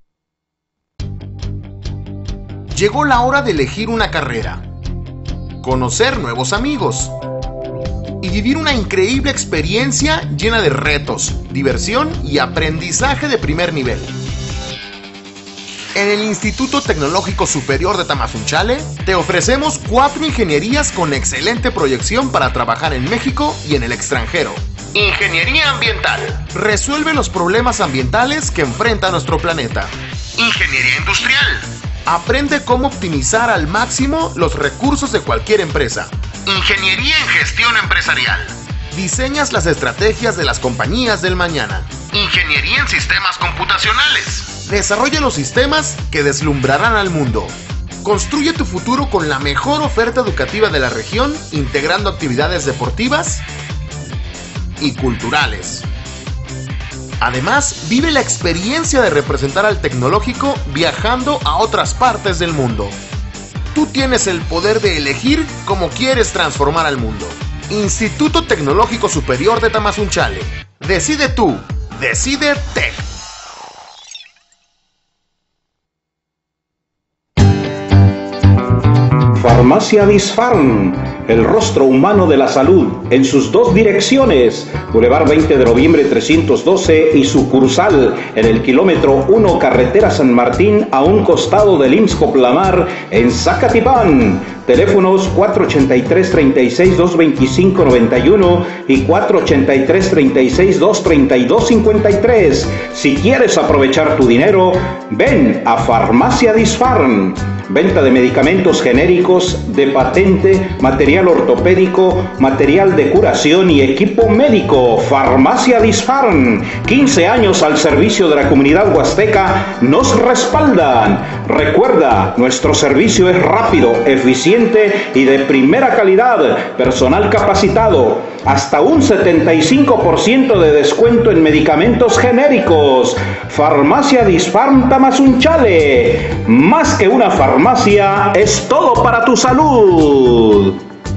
Llegó la hora de elegir una carrera, conocer nuevos amigos y vivir una increíble experiencia llena de retos, diversión y aprendizaje de primer nivel. En el Instituto Tecnológico Superior de Tamazunchale te ofrecemos 4 ingenierías con excelente proyección para trabajar en México y en el extranjero. Ingeniería ambiental. Resuelve los problemas ambientales que enfrenta nuestro planeta. Ingeniería industrial. Aprende cómo optimizar al máximo los recursos de cualquier empresa. Ingeniería en gestión empresarial. Diseñas las estrategias de las compañías del mañana. Ingeniería en sistemas computacionales. Desarrolla los sistemas que deslumbrarán al mundo. Construye tu futuro con la mejor oferta educativa de la región, integrando actividades deportivas y culturales. Además, vive la experiencia de representar al tecnológico viajando a otras partes del mundo. Tú tienes el poder de elegir cómo quieres transformar al mundo. Instituto Tecnológico Superior de Tamazunchale. Decide tú. Decide Tech. Farmacia Disfarm, el rostro humano de la salud, en sus 2 direcciones, Boulevard 20 de Noviembre 312 y sucursal en el kilómetro 1 Carretera San Martín a un costado del IMSS Coplamar en Zacatipán. Teléfonos 483-36-225-91 y 483-36-232-53. Si quieres aprovechar tu dinero, ven a Farmacia Disfarm. Venta de medicamentos genéricos, de patente, material ortopédico, material de curación y equipo médico. Farmacia Disfarm, 15 años al servicio de la comunidad huasteca, nos respaldan. Recuerda, nuestro servicio es rápido, eficiente y de primera calidad. Personal capacitado, hasta un 75% de descuento en medicamentos genéricos. Farmacia Disfarm Tamazunchale, más que una farmacia, es todo para tu salud.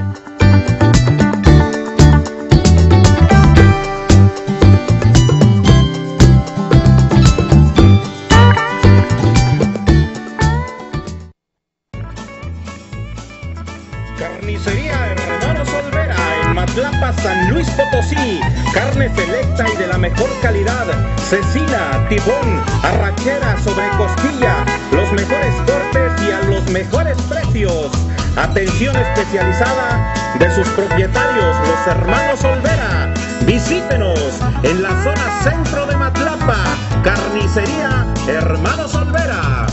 Carnicería Hermanos Olvera en Matlapa, San Luis Potosí. Carne selecta y de la mejor calidad. Cecina, tibón, arrachera, sobrecostilla. Los mejores cortes y a los mejores precios. Atención especializada de sus propietarios, los Hermanos Olvera. Visítenos en la zona centro de Matlapa. Carnicería Hermanos Olvera.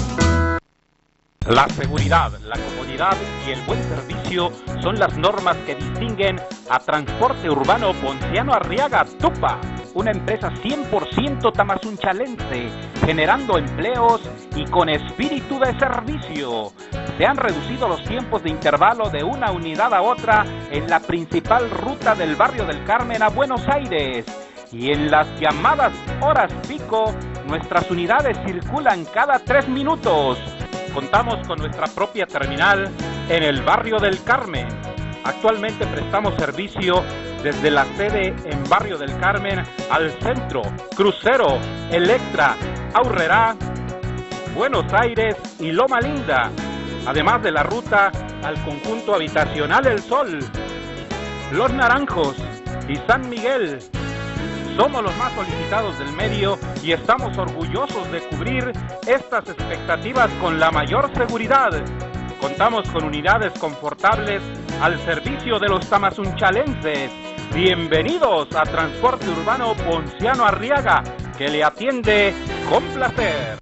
La seguridad, la comodidad y el buen servicio son las normas que distinguen a Transporte Urbano Ponciano Arriaga Tupa, una empresa 100% tamazunchalense, generando empleos y con espíritu de servicio. Se han reducido los tiempos de intervalo de una unidad a otra en la principal ruta del barrio del Carmen a Buenos Aires. Y en las llamadas horas pico, nuestras unidades circulan cada 3 minutos. Contamos con nuestra propia terminal en el barrio del Carmen. Actualmente prestamos servicio desde la sede en Barrio del Carmen al centro, Crucero, Electra, Aurrerá, Buenos Aires y Loma Linda, además de la ruta al conjunto habitacional El Sol, Los Naranjos y San Miguel. Somos los más solicitados del medio y estamos orgullosos de cubrir estas expectativas con la mayor seguridad. Contamos con unidades confortables al servicio de los tamazunchalenses. Bienvenidos a Transporte Urbano Ponciano Arriaga, que le atiende con placer.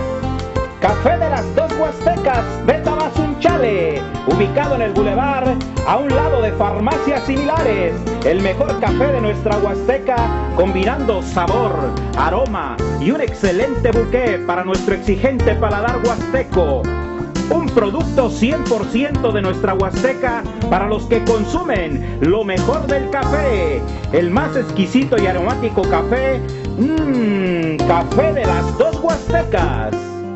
Café de las Dos Huastecas de Tamazunchale, ubicado en el bulevar, a un lado de farmacias similares. El mejor café de nuestra Huasteca, combinando sabor, aroma y un excelente bouquet para nuestro exigente paladar huasteco. Un producto 100% de nuestra Huasteca para los que consumen lo mejor del café. El más exquisito y aromático café, Café de las Dos Huastecas.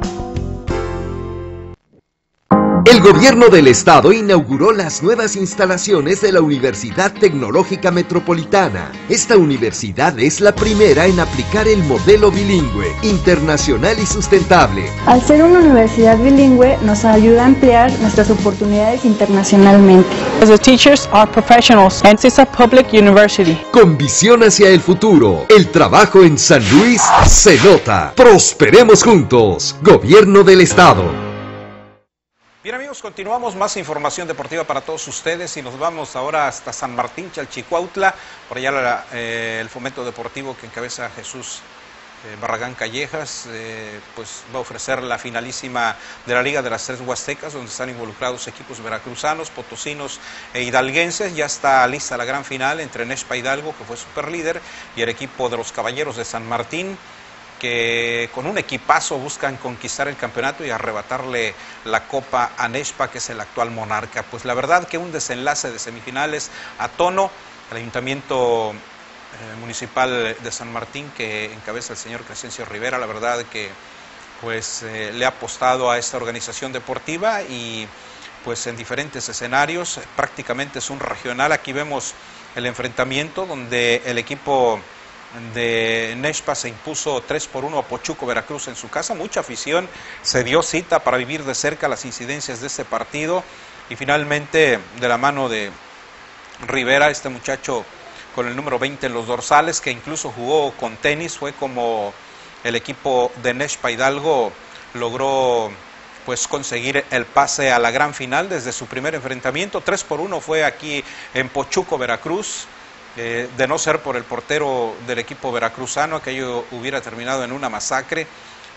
El gobierno del estado inauguró las nuevas instalaciones de la Universidad Tecnológica Metropolitana. Esta universidad es la primera en aplicar el modelo bilingüe, internacional y sustentable. Al ser una universidad bilingüe, nos ayuda a ampliar nuestras oportunidades internacionalmente. The teachers are professionals and it's a public university. Con visión hacia el futuro, el trabajo en San Luis se nota. Prosperemos juntos. Gobierno del estado. Bien amigos, continuamos, más información deportiva para todos ustedes y nos vamos ahora hasta San Martín, Chalchicuautla, por allá el fomento deportivo que encabeza Jesús Barragán Callejas, pues va a ofrecer la finalísima de la Liga de las Tres Huastecas, donde están involucrados equipos veracruzanos, potosinos e hidalguenses. Ya está lista la gran final entre Nexpa Hidalgo, que fue superlíder, y el equipo de los Caballeros de San Martín, que con un equipazo buscan conquistar el campeonato y arrebatarle la copa a Nexpa, que es el actual monarca. Pues la verdad que un desenlace de semifinales a tono. El Ayuntamiento Municipal de San Martín, que encabeza el señor Crescencio Rivera, la verdad que pues le ha apostado a esta organización deportiva y pues en diferentes escenarios. Prácticamente es un regional. Aquí vemos el enfrentamiento donde el equipo de Nexpa se impuso 3-1 a Pochuco Veracruz en su casa. Mucha afición se dio cita para vivir de cerca las incidencias de este partido y finalmente de la mano de Rivera, este muchacho con el número 20 en los dorsales, que incluso jugó con tenis, fue como el equipo de Nexpa Hidalgo logró pues conseguir el pase a la gran final desde su primer enfrentamiento. 3-1 fue aquí en Pochuco Veracruz. De no ser por el portero del equipo veracruzano, aquello hubiera terminado en una masacre.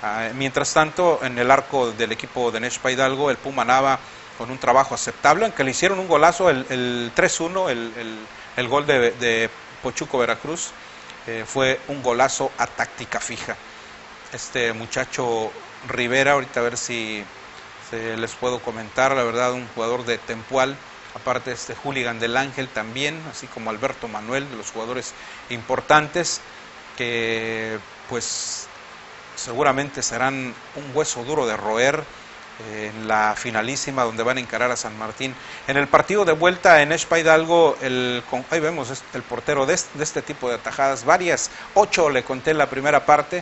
Mientras tanto, en el arco del equipo de Nexpa Hidalgo, el Puma Nava con un trabajo aceptable, aunque le hicieron un golazo, el 3-1, el gol de Pochuco Veracruz, fue un golazo a táctica fija. Este muchacho Rivera, ahorita a ver si les puedo comentar, la verdad, un jugador de Tempual, aparte de este Hooligan del Ángel también, así como Alberto Manuel, de los jugadores importantes, que pues seguramente serán un hueso duro de roer en la finalísima donde van a encarar a San Martín. En el partido de vuelta en Nexpa Hidalgo, ahí vemos el portero de este tipo de atajadas, varias, 8 le conté en la primera parte,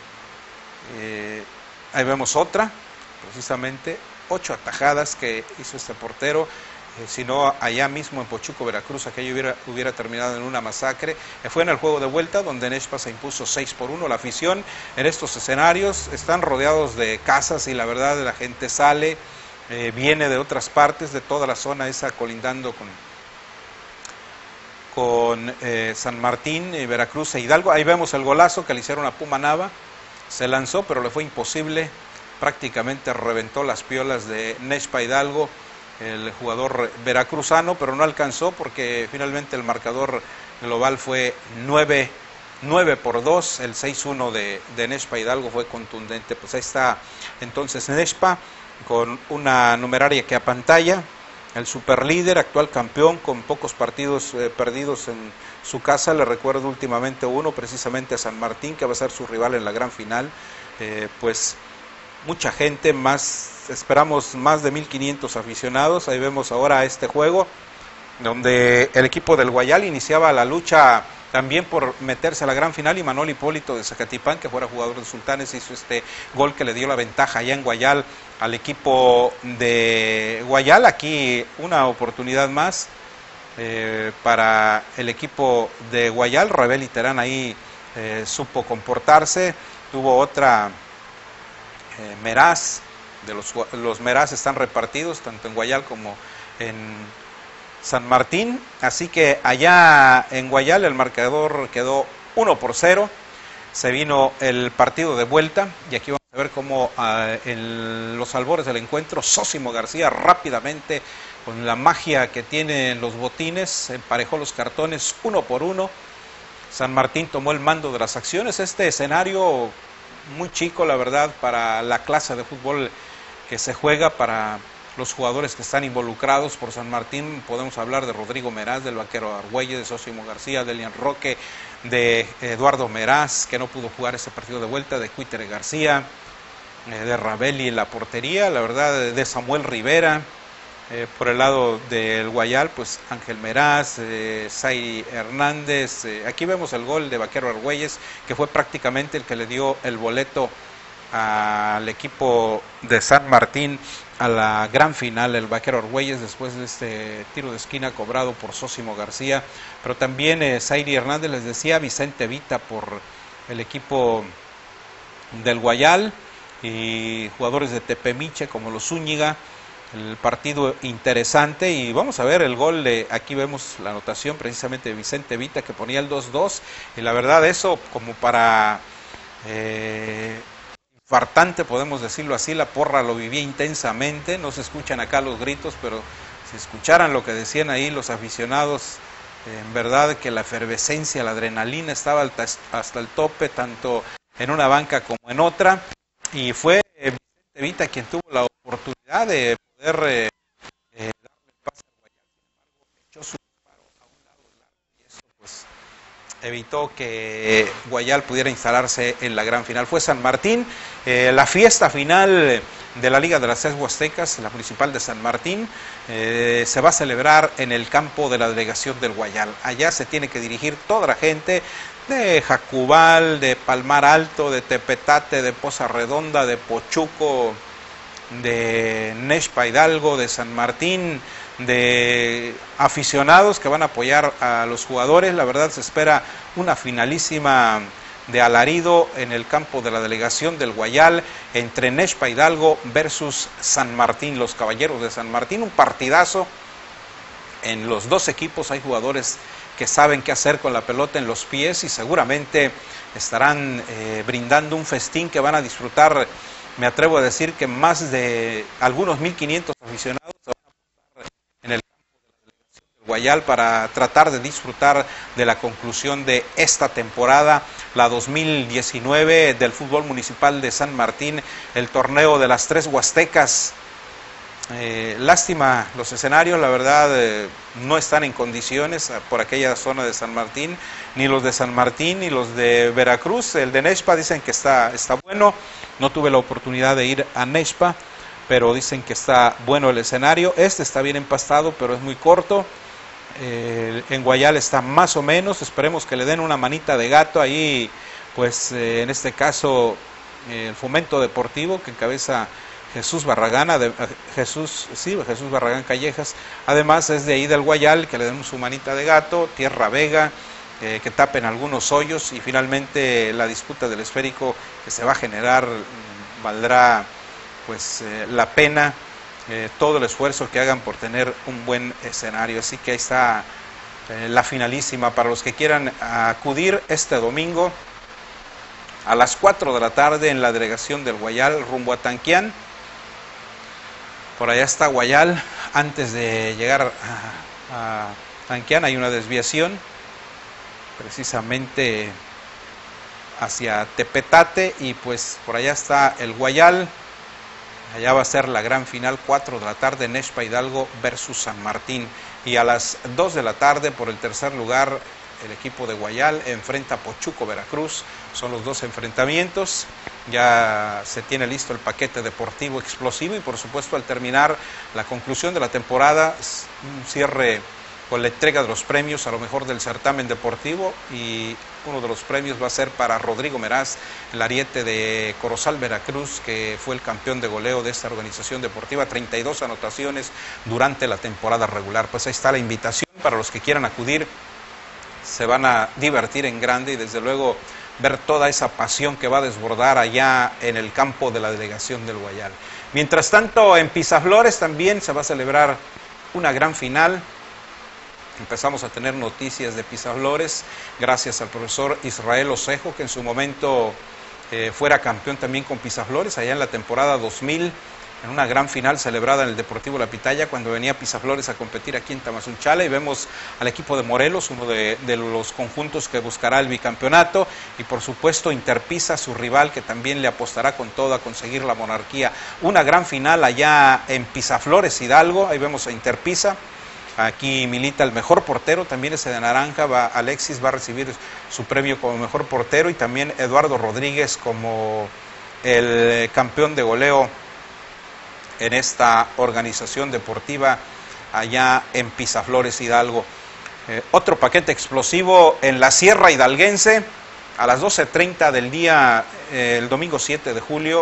ahí vemos otra, precisamente 8 atajadas que hizo este portero. Si no, allá mismo en Pochuco, Veracruz, aquello hubiera terminado en una masacre. Fue en el juego de vuelta donde Nexpa se impuso 6-1. La afición en estos escenarios están rodeados de casas y la verdad la gente sale, viene de otras partes, de toda la zona esa colindando con San Martín, Veracruz e Hidalgo. Ahí vemos el golazo que le hicieron a Puma Nava. Se lanzó, pero le fue imposible. Prácticamente reventó las piolas de Nexpa Hidalgo, el jugador veracruzano, pero no alcanzó porque finalmente el marcador global fue 9-2, el 6-1 de Nexpa Hidalgo fue contundente. Pues ahí está entonces Nexpa con una numeraria que apantalla, el superlíder, actual campeón, con pocos partidos perdidos en su casa. Le recuerdo últimamente uno, precisamente a San Martín, que va a ser su rival en la gran final. Pues mucha gente, esperamos más de 1,500 aficionados. Ahí vemos ahora este juego, donde el equipo del Guayal iniciaba la lucha también por meterse a la gran final, y Manuel Hipólito de Zacatipán, que fuera jugador de Sultanes, hizo este gol que le dio la ventaja allá en Guayal al equipo de Guayal. Aquí una oportunidad más para el equipo de Guayal. Rebel Terán ahí supo comportarse. Tuvo otra Meraz, los Meraz están repartidos tanto en Guayal como en San Martín, así que allá en Guayal el marcador quedó 1-0. Se vino el partido de vuelta y aquí vamos a ver cómo en los albores del encuentro Sósimo García rápidamente, con la magia que tiene en los botines, emparejó los cartones 1-1. San Martín tomó el mando de las acciones. Este escenario muy chico, la verdad, para la clase de fútbol que se juega, para los jugadores que están involucrados por San Martín. Podemos hablar de Rodrigo Meraz, del Vaquero Argüelles, de Sósimo García, de Elian Roque, de Eduardo Meraz, que no pudo jugar ese partido de vuelta, de Cuitere García, de Rabelli en la portería, la verdad, de Samuel Rivera. Por el lado del Guayal, pues Ángel Meraz, Zay Hernández. Aquí vemos el gol de Vaquero Argüelles, que fue prácticamente el que le dio el boleto al equipo de San Martín a la gran final, el Vaquero Argüelles, después de este tiro de esquina cobrado por Sósimo García. Pero también Zayri Hernández, les decía, Vicente Vita por el equipo del Guayal, y jugadores de Tepemiche como los Zúñiga. El partido interesante, y vamos a ver el gol aquí vemos la anotación precisamente de Vicente Vita, que ponía el 2-2, y la verdad eso como para infartante, podemos decirlo así. La porra lo vivía intensamente. No se escuchan acá los gritos, pero si escucharan lo que decían ahí los aficionados, en verdad que la efervescencia, la adrenalina estaba hasta el tope, tanto en una banca como en otra, y fue Vicente Vita quien tuvo la oportunidad de poder darle pase al Guayal. Sin embargo, echó su disparo a un lado largo, y eso pues evitó que Guayal pudiera instalarse en la gran final. Fue San Martín, la fiesta final de la Liga de las 6 Huastecas, la municipal de San Martín, se va a celebrar en el campo de la delegación del Guayal. Allá se tiene que dirigir toda la gente de Jacubal, de Palmar Alto, de Tepetate, de Poza Redonda, de Pochuco, de Nexpa Hidalgo, de San Martín, de aficionados que van a apoyar a los jugadores. La verdad se espera una finalísima de alarido en el campo de la delegación del Guayal entre Nexpa Hidalgo versus San Martín, los Caballeros de San Martín. Un partidazo. En los dos equipos hay jugadores que saben qué hacer con la pelota en los pies y seguramente estarán brindando un festín que van a disfrutar. Me atrevo a decir que más de algunos 1.500 aficionados se van a pasar en el campo de la delegación del Guayal para tratar de disfrutar de la conclusión de esta temporada, la 2019 del fútbol municipal de San Martín, el torneo de las 3 Huastecas. Lástima, los escenarios, la verdad, no están en condiciones por aquella zona de San Martín, ni los de San Martín ni los de Veracruz. El de Nexpa dicen que está bueno, no tuve la oportunidad de ir a Nexpa, pero dicen que está bueno el escenario. Este está bien empastado, pero es muy corto. En Guayal está más o menos, esperemos que le den una manita de gato ahí, pues en este caso el Fomento Deportivo que encabeza Jesús Barragán, Jesús Barragán Callejas, además es de ahí del Guayal, que le den su manita de gato, Tierra Vega, que tapen algunos hoyos y finalmente la disputa del esférico que se va a generar valdrá pues la pena todo el esfuerzo que hagan por tener un buen escenario. Así que ahí está la finalísima para los que quieran acudir este domingo a las 4 de la tarde en la delegación del Guayal rumbo a Tanquián. Por allá está Guayal, antes de llegar a Tanquián hay una desviación, precisamente hacia Tepetate, y pues por allá está el Guayal. Allá va a ser la gran final, 4 de la tarde, Nexpa Hidalgo versus San Martín. Y a las 2 de la tarde, por el tercer lugar, el equipo de Guayal enfrenta a Pochuco, Veracruz. Son los dos enfrentamientos. Ya se tiene listo el paquete deportivo explosivo y por supuesto al terminar la conclusión de la temporada, un cierre con la entrega de los premios a lo mejor del certamen deportivo, y uno de los premios va a ser para Rodrigo Meraz, el ariete de Corozal, Veracruz, que fue el campeón de goleo de esta organización deportiva, 32 anotaciones durante la temporada regular. Pues ahí está la invitación para los que quieran acudir, se van a divertir en grande y desde luego ver toda esa pasión que va a desbordar allá en el campo de la delegación del Guayal. Mientras tanto, en Pisaflores también se va a celebrar una gran final. Empezamos a tener noticias de Pisaflores gracias al profesor Israel Osejo, que en su momento fuera campeón también con Pisaflores allá en la temporada 2000, en una gran final celebrada en el Deportivo La Pitaya, cuando venía Pisaflores a competir aquí en Tamazunchale, y vemos al equipo de Morelos, uno de los conjuntos que buscará el bicampeonato, y por supuesto Interpisa, su rival, que también le apostará con todo a conseguir la monarquía. Una gran final allá en Pisaflores, Hidalgo, ahí vemos a Interpisa. Aquí milita el mejor portero, también ese de naranja, Alexis va a recibir su premio como mejor portero, y también Eduardo Rodríguez como el campeón de goleo en esta organización deportiva allá en Pisaflores, Hidalgo. Otro paquete explosivo en la Sierra Hidalguense, a las 12:30 del día, el domingo 7 de julio,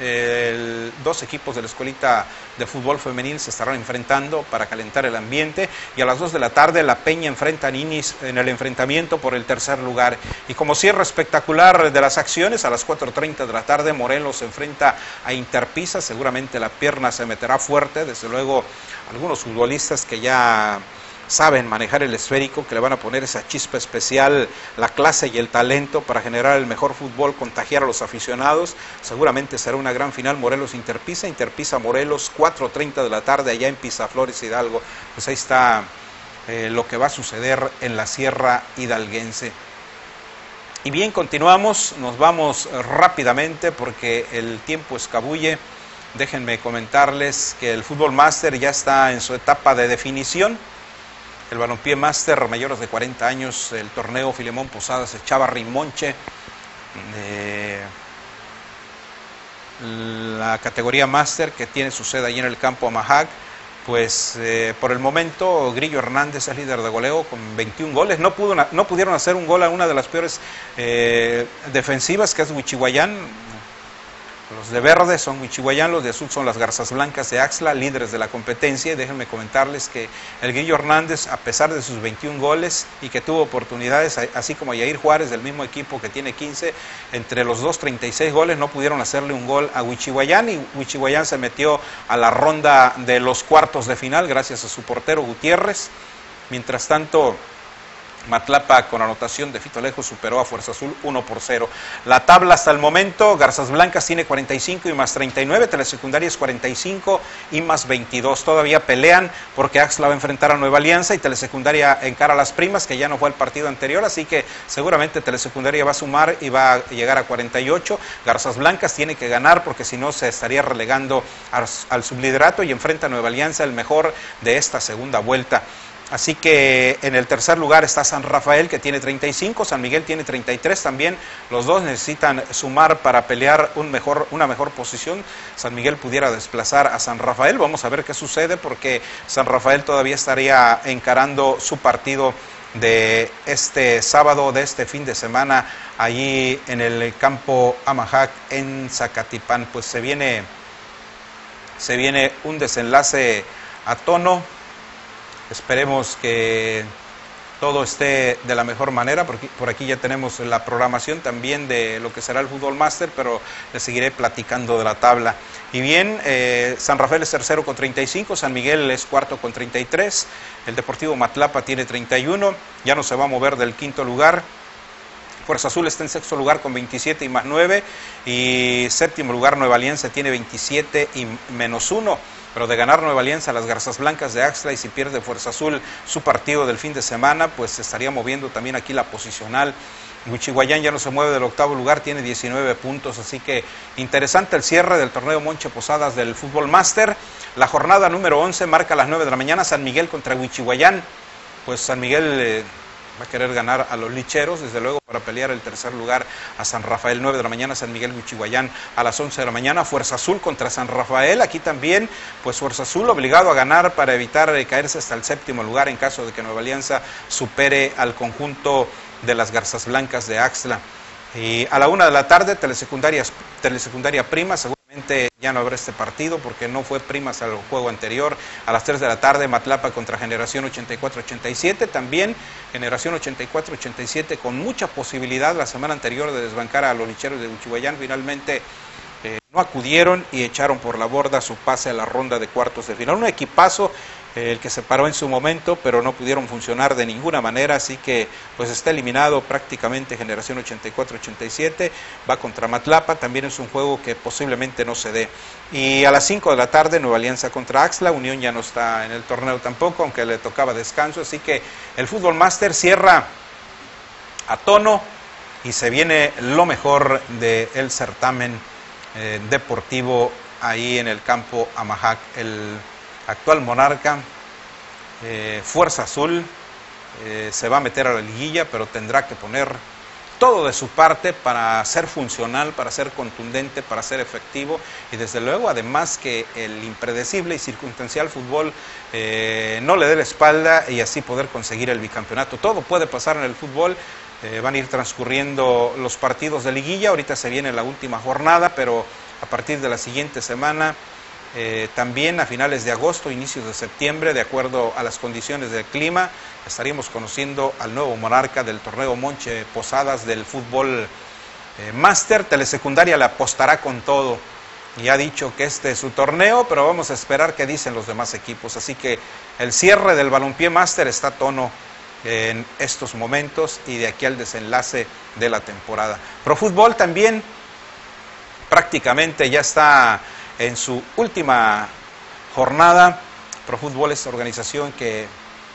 dos equipos de la escuelita de fútbol femenil se estarán enfrentando para calentar el ambiente, y a las 2 de la tarde La Peña enfrenta a Ninis en el enfrentamiento por el tercer lugar. Y como cierre espectacular de las acciones, a las 4:30 de la tarde Morelos se enfrenta a Interpisa. Seguramente la pierna se meterá fuerte, desde luego algunos futbolistas que ya saben manejar el esférico, que le van a poner esa chispa especial, la clase y el talento para generar el mejor fútbol, contagiar a los aficionados. Seguramente será una gran final, Morelos-Interpisa, Interpisa-Morelos, 4:30 de la tarde allá en Pisaflores, Hidalgo. Pues ahí está lo que va a suceder en la Sierra Hidalguense. Y bien, continuamos, nos vamos rápidamente porque el tiempo escabulle. Déjenme comentarles que el Fútbol Máster ya está en su etapa de definición. El balompié máster mayores de 40 años, el torneo Filemón Posadas echaba Rimonche, la categoría máster que tiene su sede allí en el campo Amajac, pues por el momento Grillo Hernández es líder de goleo con 21 goles, no pudieron hacer un gol a una de las peores defensivas, que es Huichihuayán. Los de verde son Huichihuayán, los de azul son las Garzas Blancas de Axla, líderes de la competencia. Y déjenme comentarles que el Grillo Hernández, a pesar de sus 21 goles y que tuvo oportunidades, así como Yair Juárez del mismo equipo que tiene 15, entre los dos 36 goles, no pudieron hacerle un gol a Huichihuayán, y Huichihuayán se metió a la ronda de los cuartos de final gracias a su portero Gutiérrez. Mientras tanto, Matlapa, con anotación de Fito Lejos, superó a Fuerza Azul 1-0. La tabla hasta el momento: Garzas Blancas tiene 45 y más 39, Telesecundaria es 45 y más 22. Todavía pelean porque Axtla va a enfrentar a Nueva Alianza y Telesecundaria encara a Las Primas, que ya no fue el partido anterior, así que seguramente Telesecundaria va a sumar y va a llegar a 48. Garzas Blancas tiene que ganar porque si no se estaría relegando al subliderato y enfrenta a Nueva Alianza, el mejor de esta segunda vuelta. Así que en el tercer lugar está San Rafael, que tiene 35, San Miguel tiene 33 también. Los dos necesitan sumar para pelear una mejor posición. San Miguel pudiera desplazar a San Rafael. Vamos a ver qué sucede, porque San Rafael todavía estaría encarando su partido de este sábado, de este fin de semana, allí en el campo Amajac en Zacatipán. Pues se viene un desenlace a tono. Esperemos que todo esté de la mejor manera, porque por aquí ya tenemos la programación también de lo que será el Fútbol Máster, pero les seguiré platicando de la tabla. Y bien, San Rafael es tercero con 35, San Miguel es cuarto con 33, el Deportivo Matlapa tiene 31, ya no se va a mover del quinto lugar. Fuerza Azul está en sexto lugar con 27 y más 9, y séptimo lugar Nueva Alianza tiene 27 y menos 1. Pero de ganar Nueva Alianza a las Garzas Blancas de Axtla, y si pierde Fuerza Azul su partido del fin de semana, pues se estaría moviendo también aquí la posicional. Huichihuayán ya no se mueve del octavo lugar, tiene 19 puntos, así que interesante el cierre del torneo Monche Posadas del Fútbol Máster. La jornada número 11 marca a las 9 de la mañana, San Miguel contra Huichihuayán. Pues San Miguel va a querer ganar a los licheros, desde luego, para pelear el tercer lugar a San Rafael. 9 de la mañana, San Miguel Huichihuayán. A las 11 de la mañana, Fuerza Azul contra San Rafael. Aquí también, pues Fuerza Azul obligado a ganar para evitar caerse hasta el séptimo lugar en caso de que Nueva Alianza supere al conjunto de las Garzas Blancas de Axtla. Y a la 1 de la tarde, Telesecundaria Prima, seguramente ya no habrá este partido porque no fue Primas al juego anterior. A las 3 de la tarde, Matlapa contra Generación 84-87, también Generación 84-87 con mucha posibilidad la semana anterior de desbancar a los licheros de Huichihuayán. Finalmente no acudieron y echaron por la borda su pase a la ronda de cuartos de final. Un equipazo el que se paró en su momento, pero no pudieron funcionar de ninguna manera, así que pues está eliminado prácticamente Generación 84-87, va contra Matlapa, también es un juego que posiblemente no se dé. Y a las 5 de la tarde, Nueva Alianza contra Axtla. Unión ya no está en el torneo tampoco, aunque le tocaba descanso, así que el Fútbol Máster cierra a tono y se viene lo mejor del certamen deportivo ahí en el campo Amajac. El actual monarca, Fuerza Azul, se va a meter a la liguilla, pero tendrá que poner todo de su parte para ser funcional, para ser contundente, para ser efectivo, y desde luego además que el impredecible y circunstancial fútbol no le dé la espalda y así poder conseguir el bicampeonato. Todo puede pasar en el fútbol. Van a ir transcurriendo los partidos de liguilla, ahorita se viene la última jornada, pero a partir de la siguiente semana, también a finales de agosto, inicios de septiembre, de acuerdo a las condiciones del clima, estaríamos conociendo al nuevo monarca del torneo Monche Posadas del Fútbol Máster. Telesecundaria le apostará con todo y ha dicho que este es su torneo, pero vamos a esperar qué dicen los demás equipos. Así que el cierre del Balompié Máster está a tono en estos momentos y de aquí al desenlace de la temporada. Profútbol también prácticamente ya está en su última jornada. Profútbol es organización que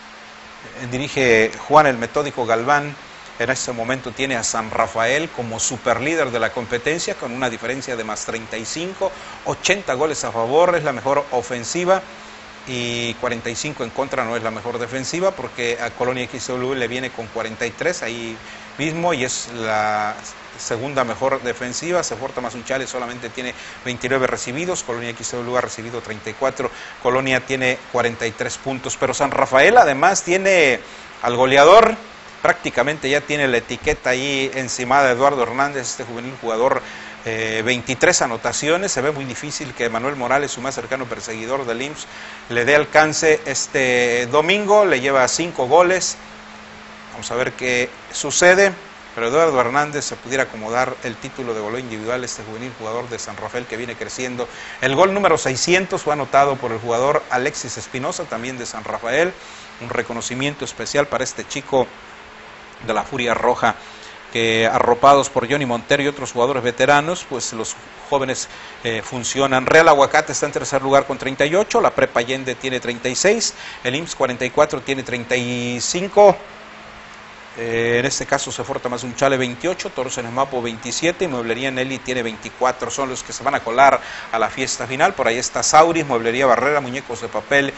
dirige Juan el Metódico Galván. En este momento tiene a San Rafael como superlíder de la competencia con una diferencia de más 35, 80 goles a favor, es la mejor ofensiva, y 45 en contra, no es la mejor defensiva, porque a Colonia XW le viene con 43 ahí mismo y es la segunda mejor defensiva. Sefort Tamazunchale solamente tiene 29 recibidos, Colonia XW ha recibido 34, Colonia tiene 43 puntos, pero San Rafael además tiene al goleador, prácticamente ya tiene la etiqueta ahí encima de Eduardo Hernández, este juvenil jugador, 23 anotaciones. Se ve muy difícil que Manuel Morales, su más cercano perseguidor del IMSS, le dé alcance este domingo. Le lleva 5 goles. Vamos a ver qué sucede, pero Eduardo Hernández se pudiera acomodar el título de goleo individual, este juvenil jugador de San Rafael que viene creciendo. El gol número 600 fue anotado por el jugador Alexis Espinosa, también de San Rafael. Un reconocimiento especial para este chico de la Furia Roja, que arropados por Johnny Montero y otros jugadores veteranos, pues los jóvenes funcionan. Real Aguacate está en tercer lugar con 38, la Prepa Allende tiene 36, el IMSS 44 tiene 35, en este caso Sefor Tamazunchale 28, Toros en Esmapo 27 y Mueblería Nelly tiene 24, son los que se van a colar a la fiesta final. Por ahí está Sauris, Mueblería Barrera, Muñecos de Papel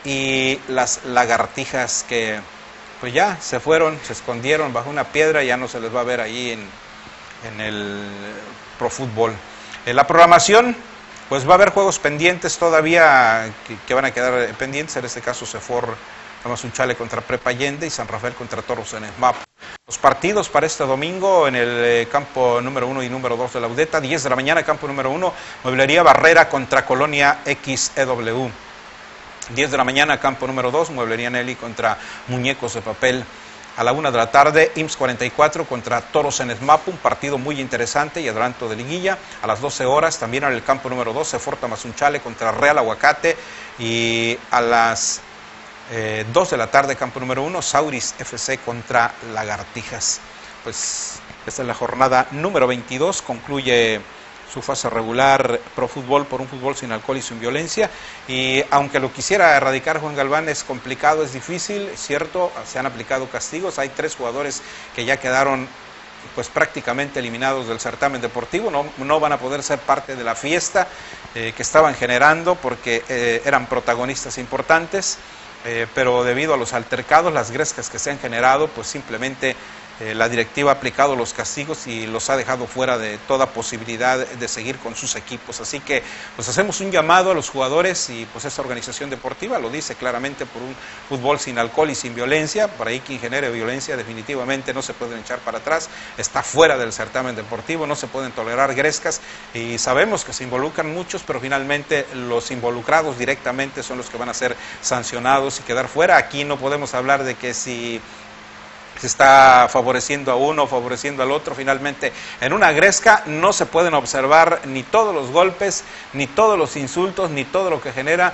y las Lagartijas, que pues ya se fueron, se escondieron bajo una piedra, ya no se les va a ver ahí en el Pro Fútbol. En la programación, pues va a haber juegos pendientes todavía que van a quedar pendientes, en este caso Sefor Tamazunchale contra Prepa Allende y San Rafael contra Toros en Esmapo. Los partidos para este domingo en el campo número 1 y número 2 de la UDETA, 10 de la mañana, campo número 1, Mueblería Barrera contra Colonia XEW. 10 de la mañana, campo número 2, Mueblería Nelly contra Muñecos de Papel. A la 1 de la tarde, IMSS 44 contra Toros en Esmapo, un partido muy interesante y adelanto de liguilla. A las 12 horas, también en el campo número 2, Sefor Tamazunchale contra Real Aguacate. Y a las 2 de la tarde, campo número 1, Sauris FC contra Lagartijas. Pues esta es la jornada número 22, concluye su fase regular Pro Fútbol por un fútbol sin alcohol y sin violencia, y aunque lo quisiera erradicar Juan Galván, es complicado, es difícil, es cierto, se han aplicado castigos, hay 3 jugadores que ya quedaron pues prácticamente eliminados del certamen deportivo, no van a poder ser parte de la fiesta que estaban generando porque eran protagonistas importantes, pero debido a los altercados, las grescas que se han generado, pues simplemente la directiva ha aplicado los castigos y los ha dejado fuera de toda posibilidad de seguir con sus equipos. Así que pues hacemos un llamado a los jugadores y pues esta organización deportiva lo dice claramente, por un fútbol sin alcohol y sin violencia. Por ahí quien genere violencia definitivamente no se pueden echar para atrás, está fuera del certamen deportivo, no se pueden tolerar grescas y sabemos que se involucran muchos, pero finalmente los involucrados directamente son los que van a ser sancionados y quedar fuera. Aquí no podemos hablar de que si se está favoreciendo a uno o favoreciendo al otro. Finalmente, en una gresca no se pueden observar ni todos los golpes, ni todos los insultos, ni todo lo que genera,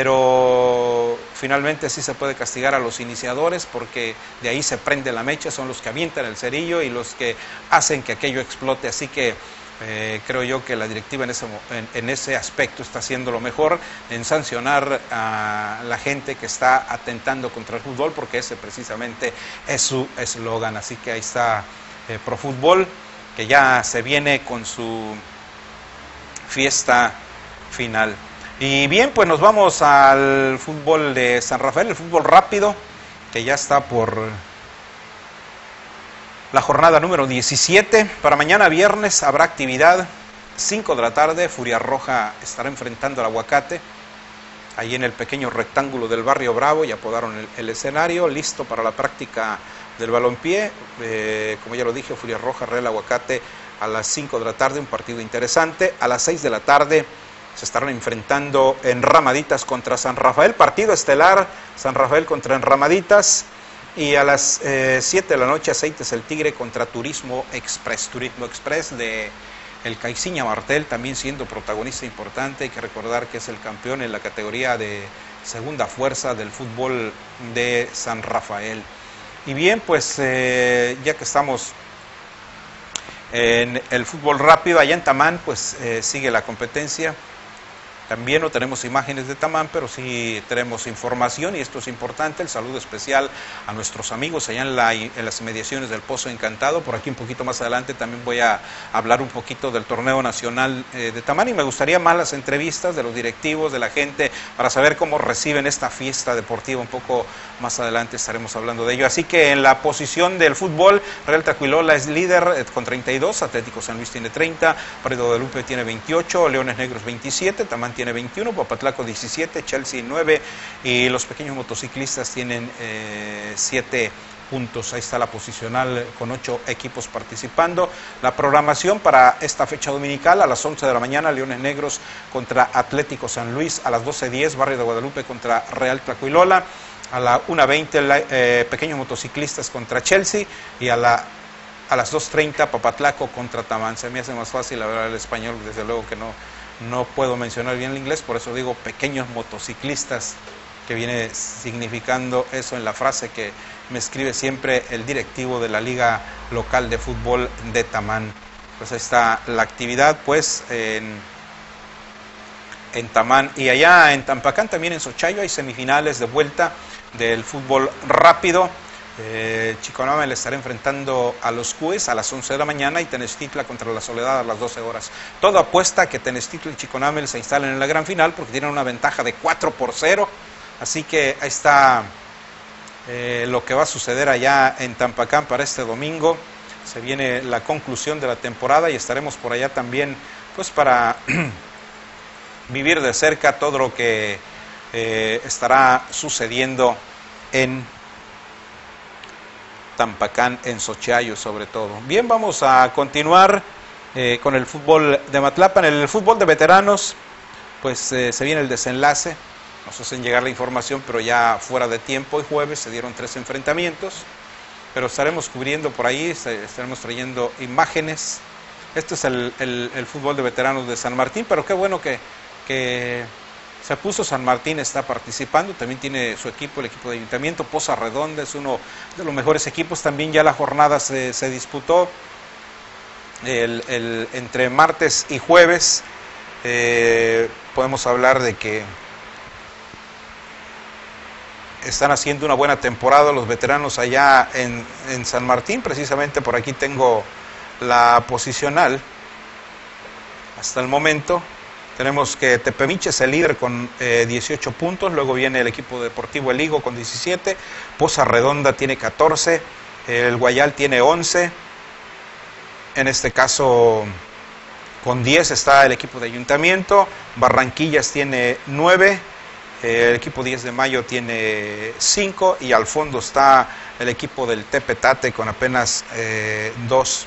pero finalmente sí se puede castigar a los iniciadores, porque de ahí se prende la mecha, son los que avientan el cerillo y los que hacen que aquello explote. Así que creo yo que la directiva en ese aspecto está haciendo lo mejor en sancionar a la gente que está atentando contra el fútbol, porque ese precisamente es su eslogan. Así que ahí está Pro Fútbol, que ya se viene con su fiesta final. Y bien, pues nos vamos al fútbol de San Rafael, el fútbol rápido, que ya está por la jornada número 17. Para mañana viernes habrá actividad, 5 de la tarde, Furia Roja estará enfrentando al Aguacate, ahí en el pequeño rectángulo del barrio Bravo, y apodaron el escenario, listo para la práctica del balompié. Como ya lo dije, Furia Roja, Real Aguacate a las 5 de la tarde, un partido interesante. A las 6 de la tarde se estarán enfrentando Enramaditas contra San Rafael, partido estelar, San Rafael contra Enramaditas. Y a las 7 de la noche, Aceites el Tigre contra Turismo Express de el Caixinha Martel, también siendo protagonista importante. Hay que recordar que es el campeón en la categoría de segunda fuerza del fútbol de San Rafael. Y bien, pues ya que estamos en el fútbol rápido, allá en Tamán, pues sigue la competencia. También no tenemos imágenes de Tamán, pero sí tenemos información, y esto es importante. El saludo especial a nuestros amigos allá en las inmediaciones del Pozo Encantado. Por aquí un poquito más adelante también voy a hablar un poquito del torneo nacional de Tamán, y me gustaría más las entrevistas de los directivos, de la gente, para saber cómo reciben esta fiesta deportiva. Un poco más adelante estaremos hablando de ello. Así que en la posición del fútbol, Real Tlacuilola es líder con 32, Atlético San Luis tiene 30, Pardo de Guadalupe tiene 28, Leones Negros 27, Tamán tiene 21, Papatlaco 17, Chelsea 9, y los pequeños motociclistas tienen 7 puntos. Ahí está la posicional con 8 equipos participando. La programación para esta fecha dominical: a las 11 de la mañana, Leones Negros contra Atlético San Luis; a las 12:10, Barrio de Guadalupe contra Real Tlacuilola; a la 1:20, pequeños motociclistas contra Chelsea; y a las 2:30, Papatlaco contra Tamán. Se me hace más fácil hablar el español, desde luego que no puedo mencionar bien el inglés, por eso digo pequeños motociclistas que viene significando eso en la frase que me escribe siempre el directivo de la Liga Local de Fútbol de Tamán. Pues ahí está la actividad pues en Tamán, y allá en Tampacán, también en Xochayo, hay semifinales de vuelta del fútbol rápido. Chiconame le estará enfrentando a los Cues a las 11 de la mañana y Tenestitla contra la Soledad a las 12 horas. Todo apuesta a que Tenestitla y Chiconame se instalen en la gran final porque tienen una ventaja de 4-0. Así que ahí está lo que va a suceder allá en Tampacán para este domingo. Se viene la conclusión de la temporada y estaremos por allá también pues para vivir de cerca todo lo que estará sucediendo en Tampacán, en Xochayo sobre todo. Bien, vamos a continuar con el fútbol de Matlapa. En el fútbol de veteranos pues se viene el desenlace. Nos hacen llegar la información, pero ya fuera de tiempo. Hoy jueves se dieron 3 enfrentamientos, pero estaremos cubriendo por ahí, estaremos trayendo imágenes. Este es el fútbol de veteranos de San Martín, pero qué bueno que se puso. San Martín está participando, también tiene su equipo, el equipo de Ayuntamiento. Poza Redonda es uno de los mejores equipos. También ya la jornada se disputó entre martes y jueves. Podemos hablar de que están haciendo una buena temporada los veteranos allá en San Martín. Precisamente por aquí tengo la posicional hasta el momento. Tenemos que Tepemiche es el líder con 18 puntos, luego viene el equipo deportivo El Higo con 17, Poza Redonda tiene 14, el Guayal tiene 11, en este caso con 10 está el equipo de Ayuntamiento, Barranquillas tiene 9, el equipo 10 de Mayo tiene 5 y al fondo está el equipo del Tepetate con apenas 2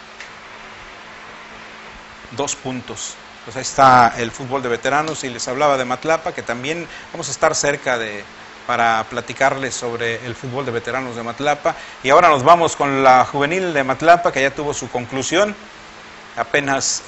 puntos. Pues ahí está el fútbol de veteranos, y les hablaba de Matlapa, que también vamos a estar cerca para platicarles sobre el fútbol de veteranos de Matlapa. Y ahora nos vamos con la juvenil de Matlapa, que ya tuvo su conclusión. Apenas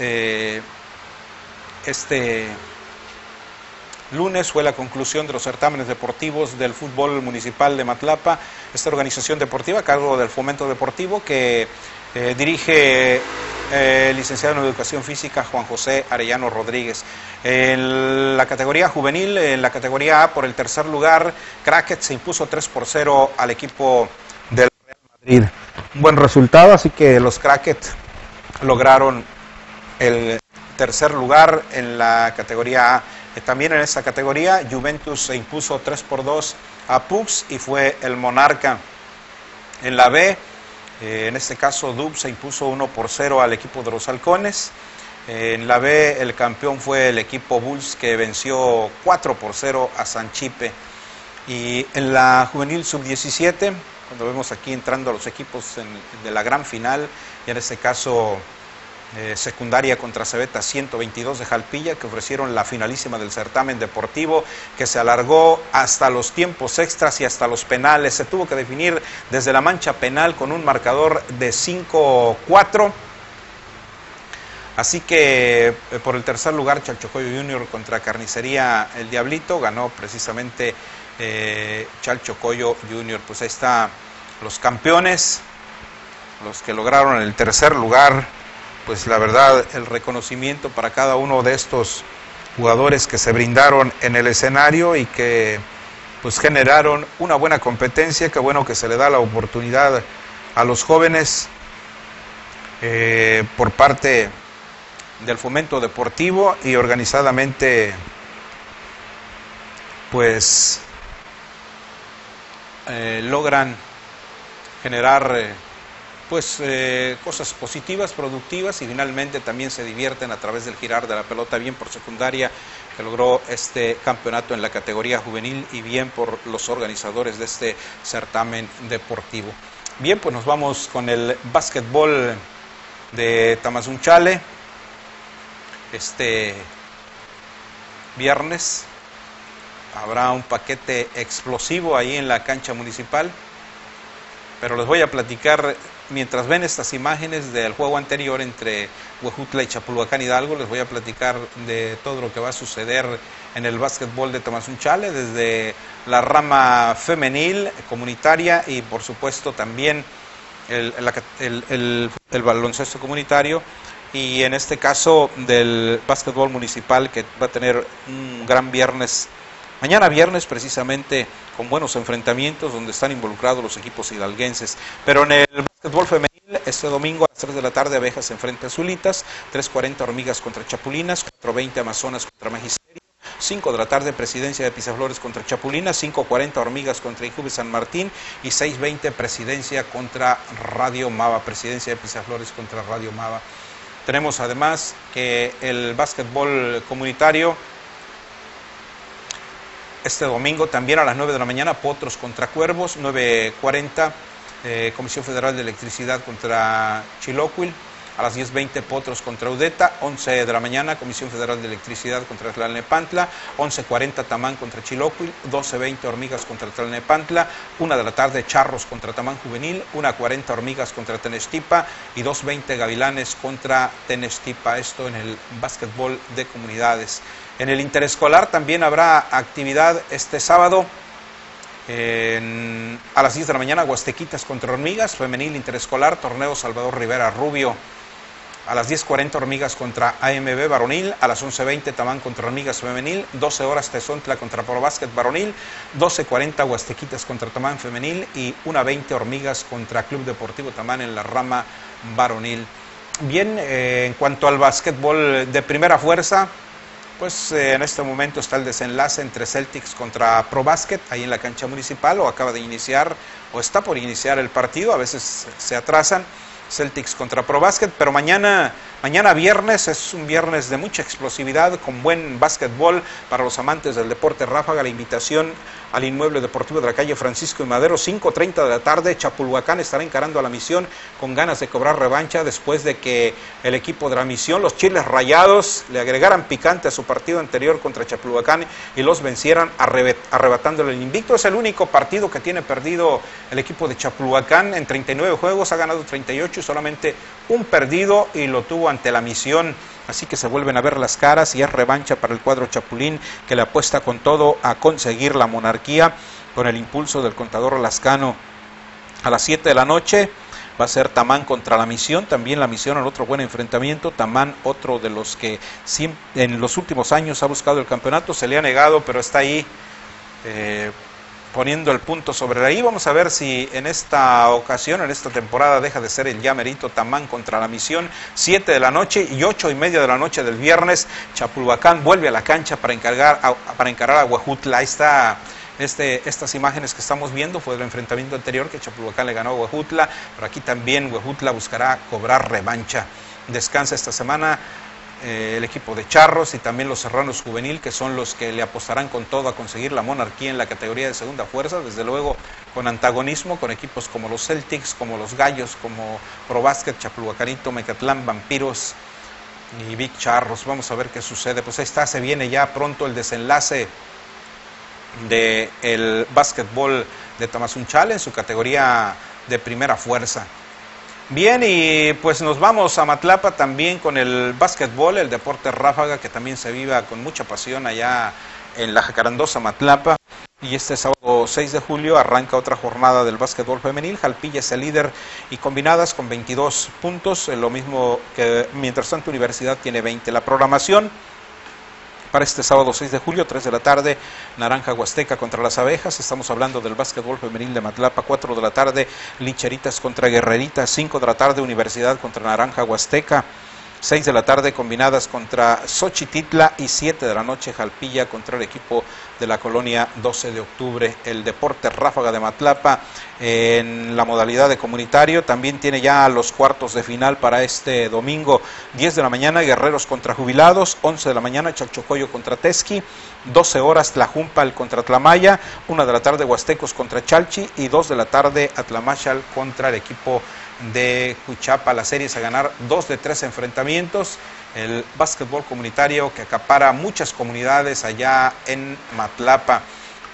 este lunes fue la conclusión de los certámenes deportivos del fútbol municipal de Matlapa, esta organización deportiva a cargo del Fomento Deportivo que dirige el licenciado en Educación Física Juan José Arellano Rodríguez. En la categoría juvenil, en la categoría A, por el tercer lugar, Cracket se impuso 3-0 al equipo del Real Madrid. Un buen resultado, así que los Cracket lograron el tercer lugar en la categoría A. También en esa categoría, Juventus se impuso 3-2 a Pugs y fue el monarca. En la B, en este caso, Dub se impuso 1-0 al equipo de los Halcones. En la B, el campeón fue el equipo Bulls, que venció 4-0 a Sanchipe. Y en la juvenil sub-17, cuando vemos aquí entrando a los equipos de la gran final, y en este caso secundaria contra Cebeta 122 de Jalpilla, que ofrecieron la finalísima del certamen deportivo, que se alargó hasta los tiempos extras y hasta los penales. Se tuvo que definir desde la mancha penal con un marcador de 5-4. Así que por el tercer lugar, Chalchocoyo Junior contra Carnicería El Diablito, ganó precisamente Chalchocoyo Junior. Pues ahí está los campeones, los que lograron el tercer lugar. Pues la verdad, el reconocimiento para cada uno de estos jugadores que se brindaron en el escenario y que pues generaron una buena competencia. Qué bueno que se le da la oportunidad a los jóvenes por parte del Fomento Deportivo, y organizadamente pues logran generar cosas positivas, productivas, y finalmente también se divierten a través del girar de la pelota. Bien por Secundaria, que logró este campeonato en la categoría juvenil, y bien por los organizadores de este certamen deportivo. Bien, pues nos vamos con el básquetbol de Tamazunchale. Este viernes habrá un paquete explosivo ahí en la cancha municipal, pero les voy a platicar mientras ven estas imágenes del juego anterior entre Huejutla y Chapulhuacán Hidalgo, les voy a platicar de todo lo que va a suceder en el básquetbol de Tamazunchale, desde la rama femenil, comunitaria y por supuesto también el baloncesto comunitario, y en este caso del básquetbol municipal, que va a tener un gran viernes, mañana viernes precisamente, con buenos enfrentamientos donde están involucrados los equipos hidalguenses. Pero en el básquetbol femenil, este domingo a las 3 de la tarde Abejas se enfrenta a Azulitas, 3:40 Hormigas contra Chapulinas, 4:20 Amazonas contra Magisterio, 5 de la tarde Presidencia de Pisaflores contra Chapulinas, 5:40 Hormigas contra Injuve San Martín y 6:20 Presidencia contra Radio Mava, Presidencia de Pisaflores contra Radio Mava. Tenemos además que el básquetbol comunitario, este domingo también a las 9 de la mañana, Potros contra Cuervos, 9:40 Comisión Federal de Electricidad contra Chilócuil, a las 10:20 Potros contra Udeta, 11 de la mañana Comisión Federal de Electricidad contra Tlalnepantla, 11:40 Tamán contra Chilócuil, 12:20 Hormigas contra Tlalnepantla, 1 de la tarde Charros contra Tamán Juvenil, 1:40 Hormigas contra Tenestipa y 2:20 Gavilanes contra Tenestipa, esto en el básquetbol de comunidades. En el interescolar también habrá actividad este sábado. A las 10 de la mañana Huastequitas contra Hormigas, femenil interescolar, torneo Salvador Rivera Rubio. A las 10:40 Hormigas contra AMB varonil, a las 11:20 Tamán contra Hormigas femenil, 12 horas Tezontla contra Probásquet varonil, 12:40 Huastequitas contra Tamán femenil y 1:20 Hormigas contra Club Deportivo Tamán en la rama varonil. Bien, en cuanto al básquetbol de primera fuerza, pues en este momento está el desenlace entre Celtics contra Probásquet, ahí en la cancha municipal, o acaba de iniciar, o está por iniciar el partido, a veces se atrasan, Celtics contra Probásquet, pero mañana viernes es un viernes de mucha explosividad, con buen básquetbol para los amantes del deporte ráfaga. La invitación al inmueble deportivo de la calle Francisco y Madero, 5:30 de la tarde, Chapulhuacán estará encarando a la Misión con ganas de cobrar revancha después de que el equipo de la Misión, los Chiles Rayados, le agregaran picante a su partido anterior contra Chapulhuacán y los vencieran arrebatándole el invicto. Es el único partido que tiene perdido el equipo de Chapulhuacán. En 39 juegos ha ganado 38 y solamente un perdido, y lo tuvo ante la Misión. Así que se vuelven a ver las caras y es revancha para el cuadro chapulín, que le apuesta con todo a conseguir la monarquía con el impulso del contador Lascano. A las 7 de la noche va a ser Tamán contra la Misión, también la Misión en otro buen enfrentamiento. Tamán, otro de los que en los últimos años ha buscado el campeonato, se le ha negado, pero está ahí poniendo el punto sobre la I. Vamos a ver si en esta ocasión, en esta temporada, deja de ser el ya merito Tamán contra la Misión. 7 de la noche y 8:30 de la noche del viernes, Chapulhuacán vuelve a la cancha para encarar a Huejutla. Ahí está estas imágenes que estamos viendo, fue del enfrentamiento anterior que Chapulhuacán le ganó a Huejutla, pero aquí también Huejutla buscará cobrar revancha. Descansa esta semana el equipo de Charros y también los Serranos Juvenil, que son los que le apostarán con todo a conseguir la monarquía en la categoría de segunda fuerza, desde luego con antagonismo con equipos como los Celtics, como los Gallos, como Probásquet, Chapulhuacanito, Mecatlán, Vampiros y Big Charros. Vamos a ver qué sucede. Pues ahí está, se viene ya pronto el desenlace del básquetbol de Tamazunchale en su categoría de primera fuerza. Bien, y pues nos vamos a Matlapa también con el básquetbol, el deporte ráfaga, que también se viva con mucha pasión allá en la jacarandosa Matlapa. Y este sábado 6 de julio arranca otra jornada del básquetbol femenil. Jalpilla es el líder y combinadas con 22 puntos, lo mismo que mientras tanto Universidad tiene 20. La programación para este sábado 6 de julio, 3 de la tarde, Naranja Huasteca contra las Abejas. Estamos hablando del básquetbol femenil de Matlapa. 4 de la tarde, Licheritas contra Guerreritas. 5 de la tarde, Universidad contra Naranja Huasteca. 6 de la tarde, combinadas contra Xochititla. Y 7 de la noche, Jalpilla contra el equipo de la colonia 12 de octubre. El deporte ráfaga de Matlapa en la modalidad de comunitario también tiene ya los cuartos de final para este domingo. 10 de la mañana, Guerreros contra Jubilados. 11 de la mañana, Chalchocoyo contra Tesqui. 12 horas, Tlajumpal contra Tlamaya. 1 de la tarde, Huastecos contra Chalchi. Y 2 de la tarde, Atlamachal contra el equipo de Cuchapa. La serie es a ganar 2 de 3 enfrentamientos. El básquetbol comunitario que acapara muchas comunidades allá en Matlapa.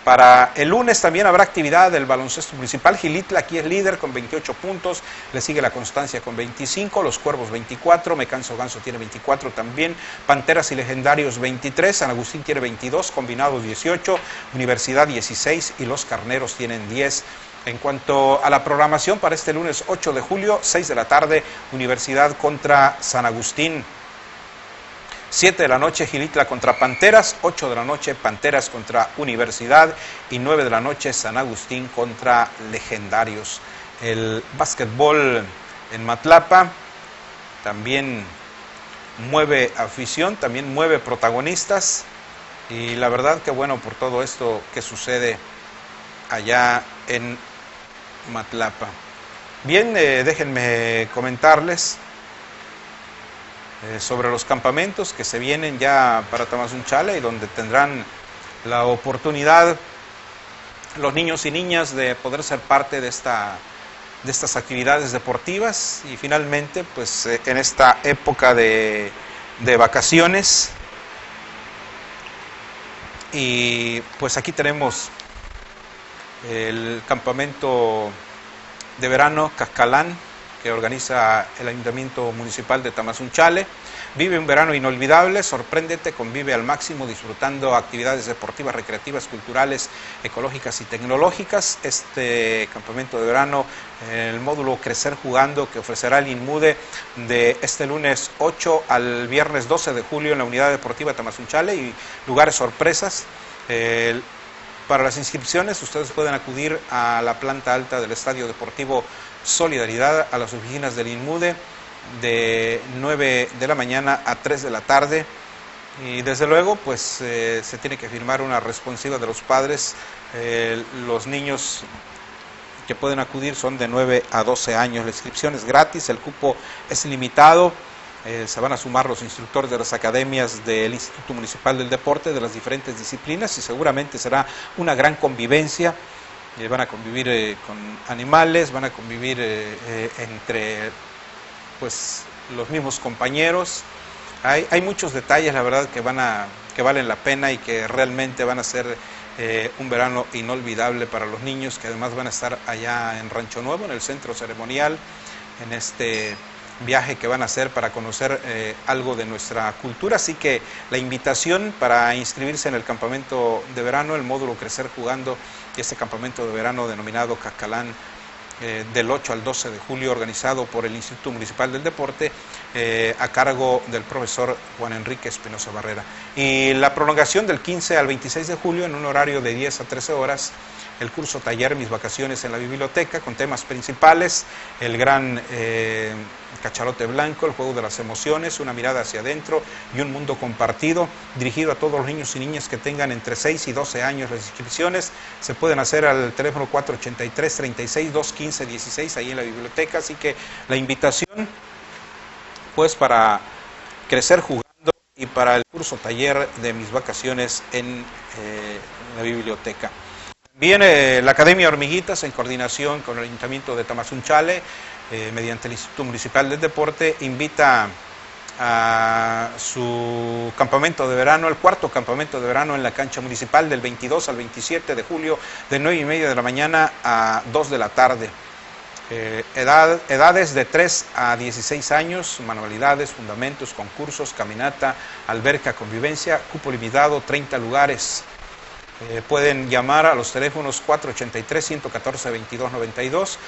Para el lunes también habrá actividad del baloncesto municipal. Gilitla aquí es líder con 28 puntos, le sigue la Constancia con 25, los Cuervos 24, Mecanso Ganso tiene 24 también, Panteras y Legendarios 23, San Agustín tiene 22, Combinado 18, Universidad 16 y los Carneros tienen 10. En cuanto a la programación para este lunes 8 de julio, 6 de la tarde, Universidad contra San Agustín. 7 de la noche Gilitla contra Panteras, 8 de la noche Panteras contra Universidad y 9 de la noche San Agustín contra Legendarios. El básquetbol en Matlapa también mueve afición, también mueve protagonistas y la verdad que bueno por todo esto que sucede allá en Matlapa. Bien, déjenme comentarles sobre los campamentos que se vienen ya para Tamazunchale y donde tendrán la oportunidad los niños y niñas de poder ser parte de estas actividades deportivas y finalmente pues en esta época de vacaciones. Y pues aquí tenemos el campamento de verano Cascalán que organiza el Ayuntamiento Municipal de Tamazunchale. Vive un verano inolvidable, sorpréndete, convive al máximo disfrutando actividades deportivas, recreativas, culturales, ecológicas y tecnológicas. Este campamento de verano, el módulo Crecer Jugando, que ofrecerá el INMUDE de este lunes 8 al viernes 12 de julio en la Unidad Deportiva Tamazunchale y lugares sorpresas. Para las inscripciones ustedes pueden acudir a la planta alta del Estadio Deportivo Solidaridad, a las oficinas del INMUDE de 9 de la mañana a 3 de la tarde y desde luego pues se tiene que firmar una responsiva de los padres. Los niños que pueden acudir son de 9 a 12 años, la inscripción es gratis, el cupo es limitado. Se van a sumar los instructores de las academias del Instituto Municipal del Deporte de las diferentes disciplinas y seguramente será una gran convivencia. Van a convivir con animales, van a convivir entre pues los mismos compañeros. Hay muchos detalles, la verdad, que valen la pena y que realmente van a ser un verano inolvidable para los niños, que además van a estar allá en Rancho Nuevo, en el centro ceremonial, en este viaje que van a hacer para conocer algo de nuestra cultura. Así que la invitación para inscribirse en el campamento de verano, el módulo Crecer Jugando, y este campamento de verano denominado Cascalán, del 8 al 12 de julio, organizado por el Instituto Municipal del Deporte, a cargo del profesor Juan Enrique Espinosa Barrera. Y la prolongación del 15 al 26 de julio, en un horario de 10 a 13 horas, el curso taller Mis Vacaciones en la Biblioteca, con temas principales: el gran cachalote blanco, el juego de las emociones, una mirada hacia adentro y un mundo compartido, dirigido a todos los niños y niñas que tengan entre 6 y 12 años. Las inscripciones se pueden hacer al teléfono 483-36-215-16 ahí en la biblioteca, así que la invitación pues para Crecer Jugando y para el curso taller de Mis Vacaciones en la biblioteca. Viene la Academia Hormiguitas en coordinación con el Ayuntamiento de Tamazunchale, mediante el Instituto Municipal del Deporte, invita a su campamento de verano, el cuarto campamento de verano en la cancha municipal del 22 al 27 de julio, de 9:30 de la mañana a 2 de la tarde. Edades de 3 a 16 años, manualidades, fundamentos, concursos, caminata, alberca, convivencia, cupo limitado, 30 lugares. Pueden llamar a los teléfonos 483-114-2292,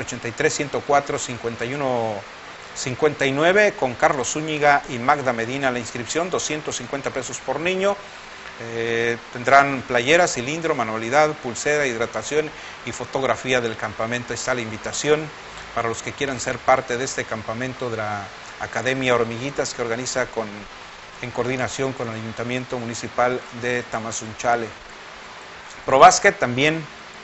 483-104-5159, con Carlos Zúñiga y Magda Medina. La inscripción, 250 pesos por niño. Tendrán playera, cilindro, manualidad, pulsera, hidratación y fotografía del campamento. Está la invitación para los que quieran ser parte de este campamento de la Academia Hormiguitas, que organiza en coordinación con el Ayuntamiento Municipal de Tamazunchale. ProBásquet también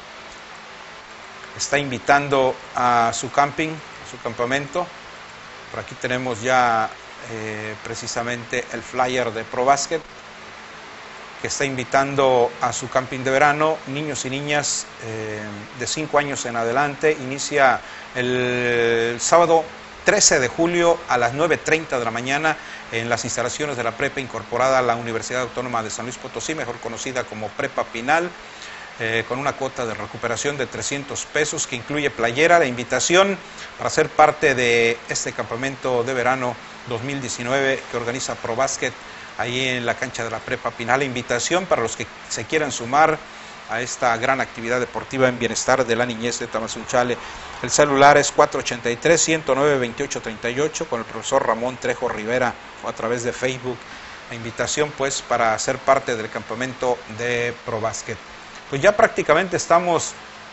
está invitando a su camping, a su campamento. Por aquí tenemos ya precisamente el flyer de ProBásquet, que está invitando a su camping de verano niños y niñas de 5 años en adelante. Inicia el sábado 13 de julio a las 9:30 de la mañana en las instalaciones de la prepa incorporada a la Universidad Autónoma de San Luis Potosí, mejor conocida como Prepa Pinal. con una cuota de recuperación de 300 pesos que incluye playera. La invitación para ser parte de este campamento de verano 2019 que organiza ProBásquet ahí en la cancha de la Prepa Pinal. La invitación para los que se quieran sumar a esta gran actividad deportiva en bienestar de la niñez de Tamazunchale. El celular es 483-109-2838 con el profesor Ramón Trejo Rivera o a través de Facebook. La invitación pues para ser parte del campamento de ProBásquet. Pues ya prácticamente estamos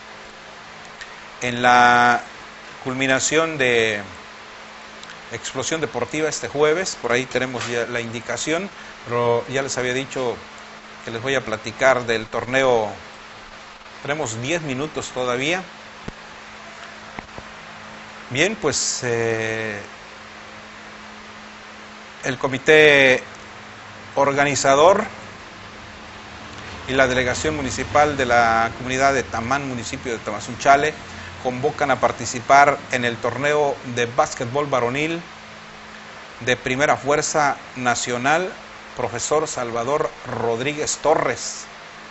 en la culminación de Explosión Deportiva este jueves. Por ahí tenemos ya la indicación, pero ya les había dicho que les voy a platicar del torneo. Tenemos 10 minutos todavía. Bien, pues el comité organizador y la delegación municipal de la comunidad de Tamán, municipio de Tamazunchale, convocan a participar en el torneo de básquetbol varonil de primera fuerza nacional, profesor Salvador Rodríguez Torres,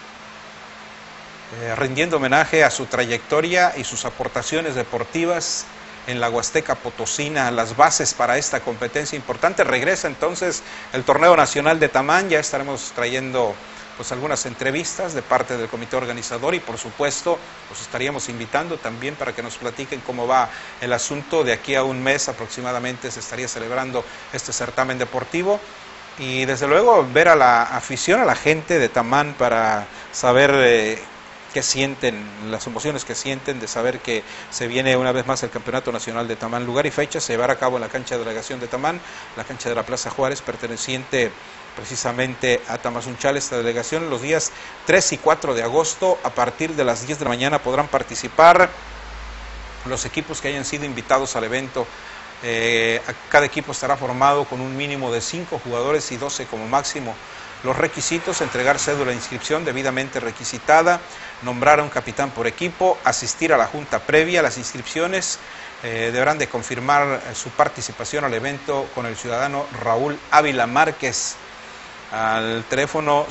rindiendo homenaje a su trayectoria y sus aportaciones deportivas en la Huasteca Potosina. Las bases para esta competencia importante. Regresa entonces el torneo nacional de Tamán. Ya estaremos trayendo pues algunas entrevistas de parte del comité organizador y por supuesto los estaríamos invitando también para que nos platiquen cómo va el asunto. De aquí a un mes aproximadamente se estaría celebrando este certamen deportivo y desde luego ver a la afición, a la gente de Tamán para saber qué sienten, las emociones que sienten de saber que se viene una vez más el Campeonato Nacional de Tamán. Lugar y fecha se llevará a cabo en la cancha de delegación de Tamán, la cancha de la Plaza Juárez, perteneciente precisamente a Tamazunchale. Esta delegación los días 3 y 4 de agosto a partir de las 10 de la mañana podrán participar los equipos que hayan sido invitados al evento. Cada equipo estará formado con un mínimo de 5 jugadores y 12 como máximo. Los requisitos: entregar cédula de inscripción debidamente requisitada, nombrar a un capitán por equipo, asistir a la junta previa. Las inscripciones deberán de confirmar su participación al evento con el ciudadano Raúl Ávila Márquez al teléfono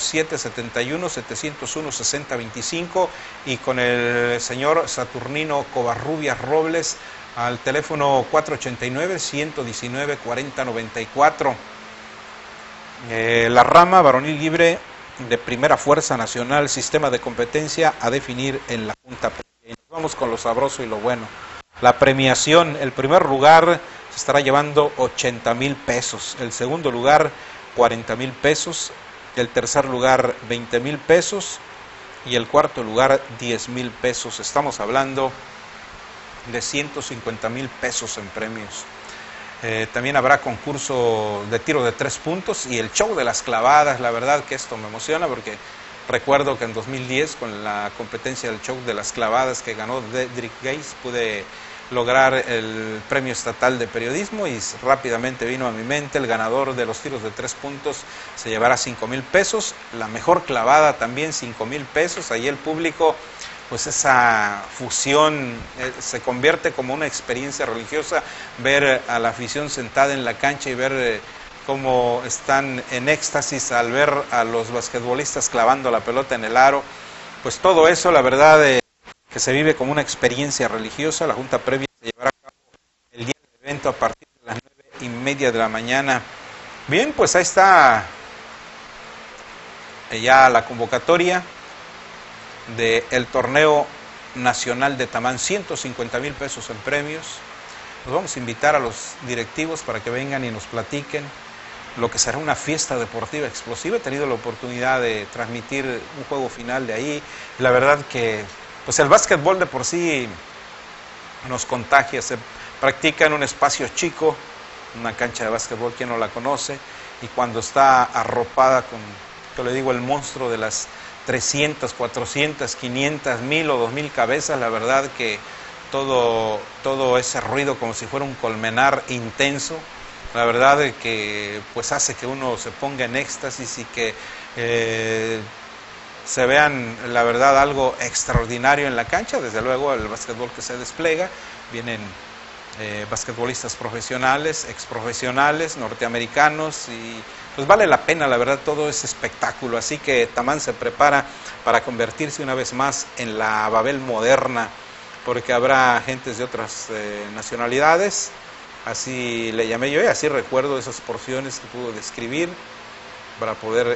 771-701-6025 y con el señor Saturnino Covarrubias Robles al teléfono 489-119-4094. La rama varonil libre de primera fuerza nacional, sistema de competencia a definir en la junta previa. Vamos con lo sabroso y lo bueno. La premiación: el primer lugar se estará llevando 80,000 pesos, el segundo lugar 40,000 pesos, el tercer lugar 20,000 pesos y el cuarto lugar 10,000 pesos. Estamos hablando de 150,000 pesos en premios. También habrá concurso de tiro de 3 puntos y el show de las clavadas. La verdad que esto me emociona porque recuerdo que en 2010 con la competencia del show de las clavadas que ganó Dedrick Gates pude lograr el premio estatal de periodismo y rápidamente vino a mi mente el ganador de los tiros de 3 puntos se llevará 5,000 pesos, la mejor clavada también 5,000 pesos. Ahí el público, pues esa fusión se convierte como una experiencia religiosa, ver a la afición sentada en la cancha y ver cómo están en éxtasis al ver a los basquetbolistas clavando la pelota en el aro. Pues todo eso, la verdad, que se vive como una experiencia religiosa. La junta previa se llevará a cabo el día del evento a partir de las 9:30 de la mañana. Bien, pues ahí está ya la convocatoria del torneo nacional de Tamán, 150,000 pesos en premios. Los vamos a invitar a los directivos para que vengan y nos platiquen lo que será una fiesta deportiva explosiva. He tenido la oportunidad de transmitir un juego final de ahí. La verdad que pues el básquetbol de por sí nos contagia, se practica en un espacio chico, una cancha de básquetbol, quien no la conoce, y cuando está arropada con, yo le digo, el monstruo de las 300, 400, 500, 1000 o 2000 cabezas, la verdad que todo ese ruido como si fuera un colmenar intenso, la verdad que pues hace que uno se ponga en éxtasis y que se vean, la verdad, algo extraordinario en la cancha. Desde luego el básquetbol que se despliega, vienen basquetbolistas profesionales, exprofesionales, norteamericanos, y pues vale la pena, la verdad, todo ese espectáculo. Así que Tamán se prepara para convertirse una vez más en la Babel moderna, porque habrá gentes de otras nacionalidades, así le llamé yo, y así recuerdo esas porciones que pudo describir para poder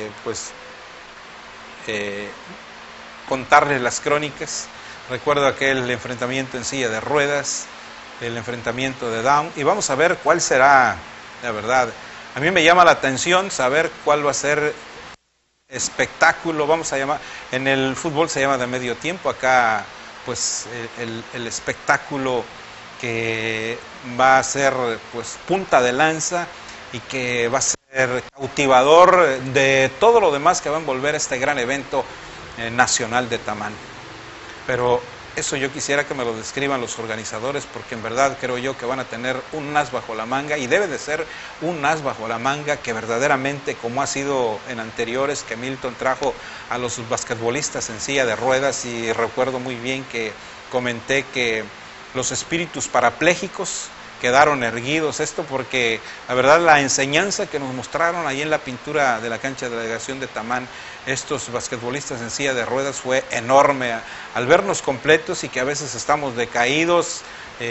contarles las crónicas. Recuerdo aquel enfrentamiento en silla de ruedas, el enfrentamiento de Down, y vamos a ver cuál será, la verdad. A mí me llama la atención saber cuál va a ser espectáculo, vamos a llamar, en el fútbol se llama de medio tiempo, acá pues el espectáculo que va a ser pues punta de lanza y que va a ser cautivador de todo lo demás que va a envolver este gran evento nacional de Tamán. Pero eso yo quisiera que me lo describan los organizadores, porque en verdad creo yo que van a tener un as bajo la manga, y debe de ser un as bajo la manga que verdaderamente, como ha sido en anteriores, que Milton trajo a los basquetbolistas en silla de ruedas, y recuerdo muy bien que comenté que los espíritus parapléjicos quedaron erguidos, esto porque la verdad la enseñanza que nos mostraron ahí en la pintura de la cancha de delegación de Tamán, estos basquetbolistas en silla de ruedas, fue enorme. Al vernos completos y que a veces estamos decaídos,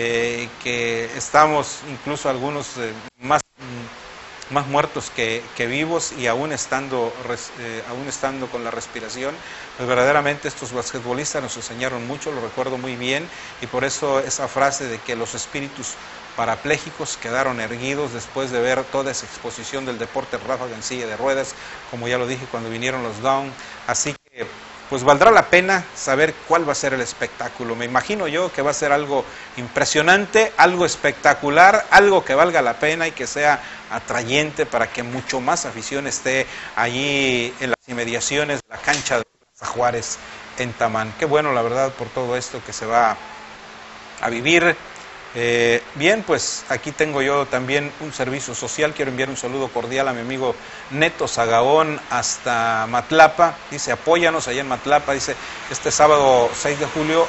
que estamos incluso algunos más muertos que vivos, y aún estando con la respiración, pues verdaderamente estos basquetbolistas nos enseñaron mucho, lo recuerdo muy bien, y por eso esa frase de que los espíritus parapléjicos quedaron erguidos después de ver toda esa exposición del deporte ráfaga en silla de ruedas, como ya lo dije cuando vinieron los Down. Así que pues valdrá la pena saber cuál va a ser el espectáculo. Me imagino yo que va a ser algo impresionante, algo espectacular, algo que valga la pena y que sea atrayente para que mucho más afición esté allí en las inmediaciones de la cancha de Plaza Juárez en Tamán. Qué bueno, la verdad, por todo esto que se va a vivir. Bien, pues aquí tengo yo también un servicio social. Quiero enviar un saludo cordial a mi amigo Neto Sagaón hasta Matlapa. Dice, apóyanos allá en Matlapa. Dice, este sábado 6 de julio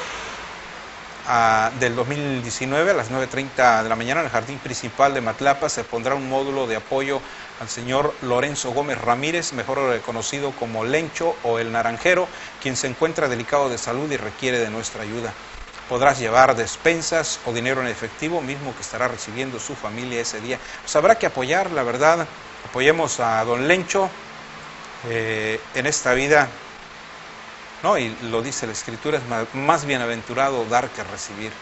del 2019 a las 9:30 de la mañana en el jardín principal de Matlapa se pondrá un módulo de apoyo al señor Lorenzo Gómez Ramírez, mejor conocido como Lencho o el Naranjero, quien se encuentra delicado de salud y requiere de nuestra ayuda. Podrás llevar despensas o dinero en efectivo, mismo que estará recibiendo su familia ese día. Pues habrá que apoyar, la verdad. Apoyemos a don Lencho en esta vida, ¿no? Y lo dice la Escritura, es más bienaventurado dar que recibir.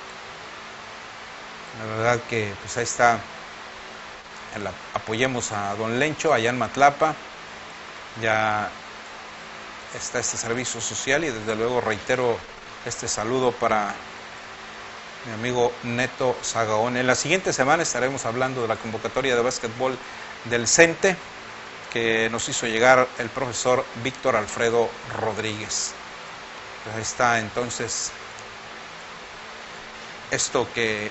La verdad que pues ahí está, apoyemos a don Lencho allá en Matlapa. Ya está este servicio social, y desde luego reitero este saludo para mi amigo Neto Sagaón. En la siguiente semana estaremos hablando de la convocatoria de básquetbol del CENTE que nos hizo llegar el profesor Víctor Alfredo Rodríguez. Pues ahí está entonces esto que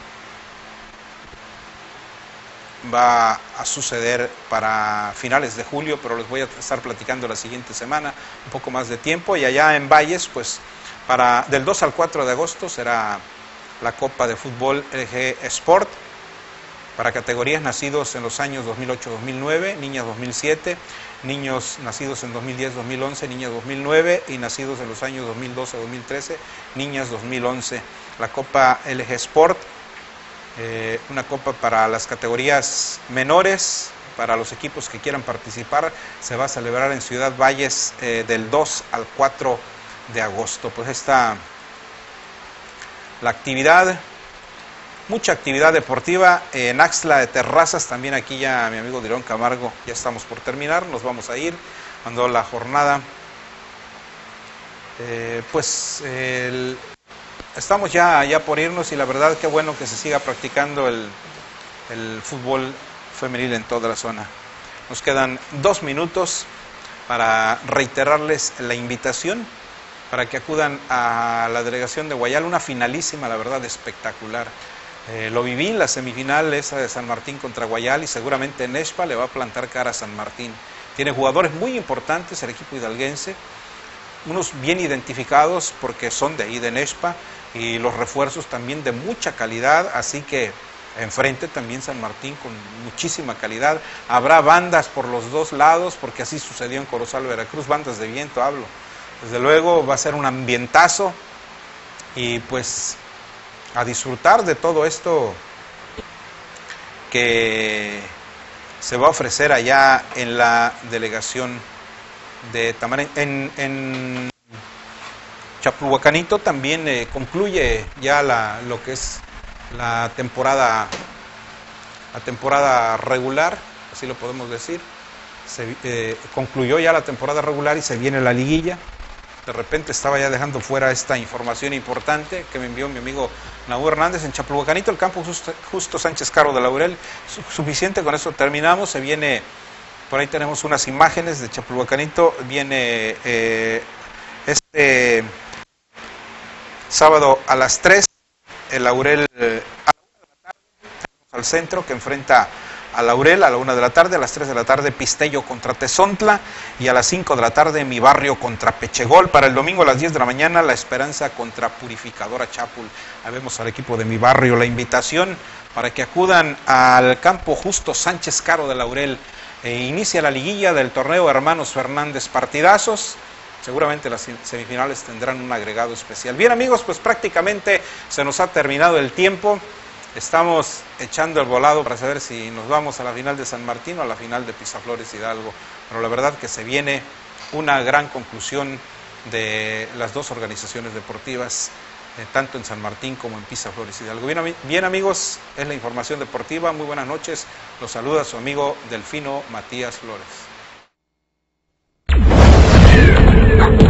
va a suceder para finales de julio, pero les voy a estar platicando la siguiente semana un poco más de tiempo. Y allá en Valles, pues del 2 al 4 de agosto será la Copa de Fútbol LG Sport para categorías nacidos en los años 2008-2009, niñas 2007, niños nacidos en 2010-2011, niñas 2009, y nacidos en los años 2012-2013, niñas 2011. La Copa LG Sport, una copa para las categorías menores, para los equipos que quieran participar, se va a celebrar en Ciudad Valles del 2 al 4 de agosto. Pues está la actividad, mucha actividad deportiva en Axtla de Terrazas. También aquí ya mi amigo Dirón Camargo, ya estamos por terminar, nos vamos a ir, mandó la jornada. Estamos ya por irnos, y la verdad que bueno que se siga practicando el fútbol femenil en toda la zona. Nos quedan 2 minutos para reiterarles la invitación para que acudan a la delegación de Guayala, una finalísima, la verdad, espectacular. Lo viví en la semifinal esa de San Martín contra Guayala, y seguramente Nexpa le va a plantar cara a San Martín. Tiene jugadores muy importantes el equipo hidalguense, unos bien identificados porque son de ahí de Nexpa, y los refuerzos también de mucha calidad, así que enfrente también San Martín con muchísima calidad. Habrá bandas por los dos lados, porque así sucedió en Corozal, Veracruz, bandas de viento hablo. Desde luego va a ser un ambientazo y pues a disfrutar de todo esto que se va a ofrecer allá en la delegación de Tamarén. En Chapulhuacanito también concluye ya lo que es la temporada regular, así lo podemos decir. Concluyó ya la temporada regular y se viene la liguilla. De repente estaba ya dejando fuera esta información importante que me envió mi amigo Naú Hernández. En Chapulhuacanito, el campo Justo Sánchez Caro de Laurel. Suficiente, con eso terminamos. Se viene, por ahí tenemos unas imágenes de Chapulhuacanito. Viene este sábado a las 3, el Laurel a la 1 de la tarde, al centro, que enfrenta a Laurel a la 1 de la tarde, a las 3 de la tarde Pistello contra Tezontla y a las 5 de la tarde Mi Barrio contra Pechegol. Para el domingo a las 10 de la mañana La Esperanza contra Purificadora Chapul. Ahí vemos al equipo de Mi Barrio. La invitación para que acudan al campo Justo Sánchez Caro de Laurel. Inicia la liguilla del torneo Hermanos Fernández, partidazos. Seguramente las semifinales tendrán un agregado especial. Bien amigos, pues prácticamente se nos ha terminado el tiempo. Estamos echando el volado para saber si nos vamos a la final de San Martín o a la final de Pisaflores Hidalgo. Pero la verdad que se viene una gran conclusión de las dos organizaciones deportivas, tanto en San Martín como en Pisaflores Hidalgo. Bien amigos, es la información deportiva. Muy buenas noches. Los saluda su amigo Delfino Matías Flores.